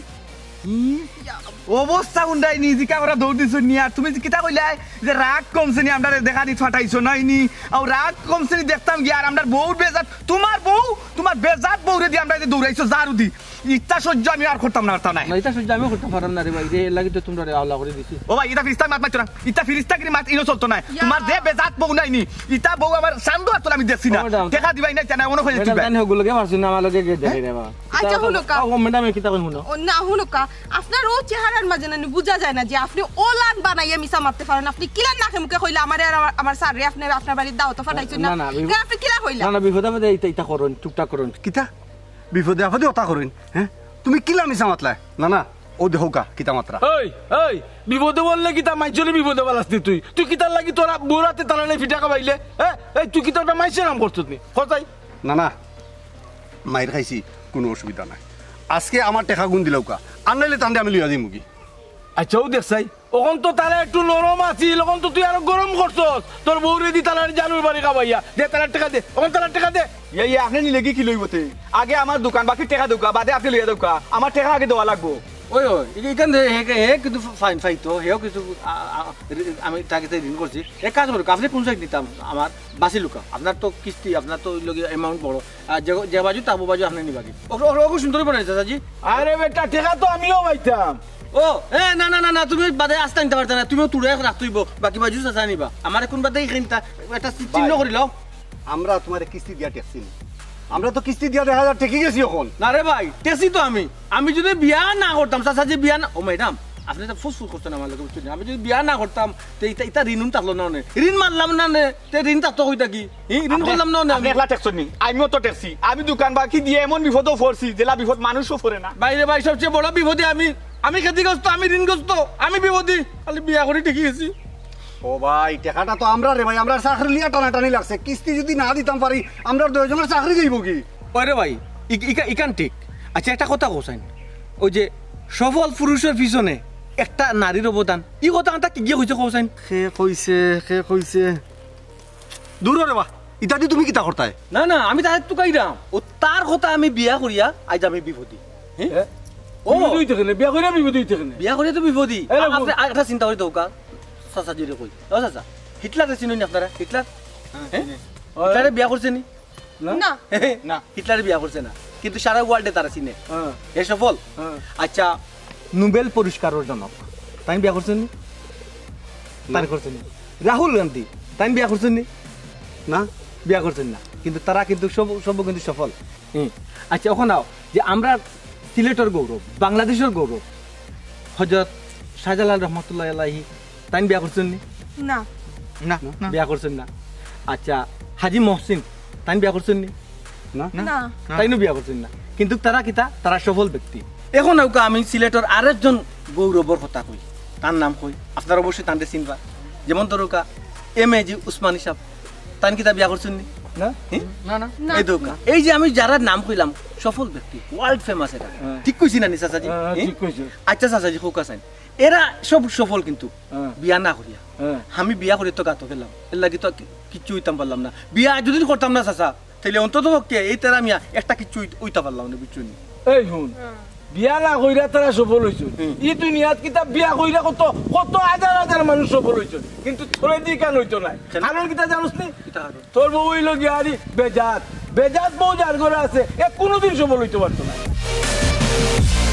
অবস্থা উন্ডাই নি জিকা ওরা দৌড় দিছ নি আর তুমি কিতা কইলাই যে রাগ কমছে নি আমরা দেখা দি ফাটাইছো নাই নি আর রাগ কমছে নি দেখতাম কি আর আমরা বউ বেজাত তোমার বেজাত বউরে দি আমরা দৌড়াইছো জারু দি ইচ্ছা সহ্য আমি আর করতাম না তা নাই না এটা সহ্য আমি করতে পারলাম না রে ভাই রে লাগি তো তোমরা রে আল্লাহ করে দিছি ও ভাই এটা ফিরিস্তা মাত মাত্র এটা ফিরিস্তা কি মাত ইনো চলতো না তোমার যে বেজাত বউ নাই নি ইটা বউ আমার সান্দ আর আমি দেখছি না দেখা দিবাই না জানা মনে হই এটা জানি হগুলো কে মারছ না আমার লগে গে দেখে রে বাবা আচ্ছা হুলকা ও ম্যাডাম কিতা কই হুনো না হুলকা আপনার ও চেহারার মাঝে না বুঝা যায় না যে আপনি ওলান বানাইয়া মিছা মারতে পারেন আপনি কিলা নাকে মুখে কইলা আমার স্যার রে আপনার বাড়ির দাওয়াত ফাটাইছেন না আপনি কিলা কইলা না বিপদে আপদে এটা করুন টুকটাক করুন কিতা বিপদে আপদে ওটা করেন হ্যাঁ তুমি কিলা মিছা মাতলা না না ও দেহকা কিতা মাত্রা ওই ওই বিপদে বললে কিতা মাইছলে বিপদে বলাসনি তুই তুই কিতার লাগি তোরা বুড়াতে তালা নাই ফিটা খাবাইলে হ্যাঁ এই তুই কিতা ওটা মাইছে নাম করছিস নি কথাই না না মায়ের খাইছি কোনো অসুবিধা নাই আজকে আমার টেকা গুণ দিলৌকা আর নাইলে টানতে আমি লইয়া দিই মুগি আচ্ছা ও দেখছাই ওখান তো তারা একটু নরম আছিল ওখান তো তুই আরো গরম করছস তোর বউরে দি তালার জানুর বাড়ি খাবাইয়া দে তালার টাকা দে ওখান তালার টাকা দে এই আপনি নিলে কি লইবতে আগে আমার দোকান বাকি টাকা দৌকা বাদে আপনি লইয়া দৌকা আমার টাকা আগে দেওয়া লাগবো ওই ওই এখান হে কিন্তু ফাইন ফাইতো হেও কিছু আমি তাকে ঋণ করছি এক কাজ করুক আপনি কোন সাইড নিতাম আমার বাসি লুকা আপনার তো কিস্তি আপনার তো অ্যামাউন্ট বড় আর যে বাজু তাবু বাজু আপনি নিবাকি ওকে সুন্দর বানাইছে চাচাজি আরে বেটা টাকা তো আমিও পাইতাম ও এ না না না না তুমি বাদে আসতে আনতে পারতে না তুমিও তুলে রাখতেইব বাকি বাজু চাচা নিবা আমার কোন বাদে এইখানটা একটা চিহ্ন করে লও আমরা তোমার কিস্তি দিয়া টেকছি আমরা তো কিস্তি দিয়া 10,000 টেকে গেছি এখন না রে ভাই টেসি তো আমি যদি বিয়া না করতাম চাচাজি বিয়া না ও ম্যাডাম আপনি তো ফুস করতেন আমার লোক বুঝছেন আমি যদি বিয়া না করতাম তো এটা ঋণ থাকলো না ঋণ মারলাম না তে ঋণ থাকতো কইটা কি ঋণ করলাম না আপনি একলা ট্যাক্স নি আমিও তো ট্যাক্সি আমি দোকান বাকি দিয়ে এমন বিপদও পড়ছি জেলা বিপদ মানুষও পড়ে না বাইরে ভাই সবচেয়ে বড় বিপদে আমি ক্ষতিগ্রস্ত আমি ঋণগ্রস্ত আমি বিপদী খালি বিয়া করে ঠিকই গেছি ও ভাই টাকাটা তো আমরা রে ভাই আমরা চাকরি লিয়া টানাটানি লাগছে কিস্তি যদি না দিতাম পারি আমরা দুজনের চাকরি যাইব কি ওরে ভাই ইকান ঠিক আচ্ছা একটা কথা কোসাইন ওই যে সফল পুরুষের পিছনে একটা নারীর অবদান ই কথা কি গিয়ে কইছে কোসাইন সে কইছে দূর রে বা ইত্যাদি তুমি কিতা করতায় না না আমি তার তো কাইরাম ও তার কথা আমি বিয়া করিয়া আজ আমি বিপদী হ্যাঁ ও তুই দেখনে বিয়া কইরা বিপদ হইতে কেনে বিয়া করিয়া তো বিপদী আপনি একটা চিন্তা করে দৌকা চাচা জিরে কই ও চাচা হিটলারে চিনুন আপনারা হিটলার হ্যাঁ হিটলারে বিয়া করছে নি না না হিটলারে বিয়া করছে না কিন্তু সারা ওয়ার্ল্ডে তারা চিনে এ সফল আচ্ছা নোবেল পুরস্কারের জনক তাই বিয়া করছেন নি তাই করছেন নি রাহুল গান্ধী তাই বিয়া করছেন নি না বিয়া করছেন না কিন্তু তারা কিন্তু সব কিন্তু সফল আচ্ছা এখন আও যে আমরা সিলেটের গৌরব বাংলাদেশের গৌরব হযরত শাহজালাল রহমতুল্লাহ আলাইহি তাই বিয়া করছেন নি না না বিয়া করছেন না আচ্ছা হাজি মহসিন তাই বিয়া করছেন নি না না তাইনো বিয়া করছেন না কিন্তু তারা কিতা তারা সফল ব্যক্তি এখন আমি সিলেটের আরেকজন গৌরবর কথা কই তার নাম কই আপনারা অবশ্যই তান্ডে চিনবা যেমন ধরুকা এমএজি উসমানী সাহেব তাই কিতা বিয়া করছেন নি না না না এই দোকা এই যে আমি যারা নাম কইলাম সফল ব্যক্তি ওয়ার্ল্ড ফেমাস এটা ঠিক কইছি না নি চাচাজি ঠিক কইছো আচ্ছা চাচাজি কোকা চাই এরা সব সফল কিন্তু বিয়া না করিয়া আমি বিয়া করে তো গাতো গেলাম এর লাগি তো কিচ্ছু হইতাম পারলাম না বিয়া যদি করতাম না চাচা তাহলে অন্তত পক্ষে এই তেরা মিয়া একটা কিচ্ছু হইতা পারলাম না বুঝছো নি এই শুন বিয়া না কইরা তারা সফল হইছো ই দুনিয়াত কিতা বিয়া কইরা কত কত হাজার হাজার মানুষ সফল হইছো কিন্তু তোরে দি কেন হইতো না কারণ কিতা জানোস নি তোর বউ হইল গিয়ারি বেজাত বউ যার ঘরে আছে এ কোনোদিন সফল হইতে পারতো না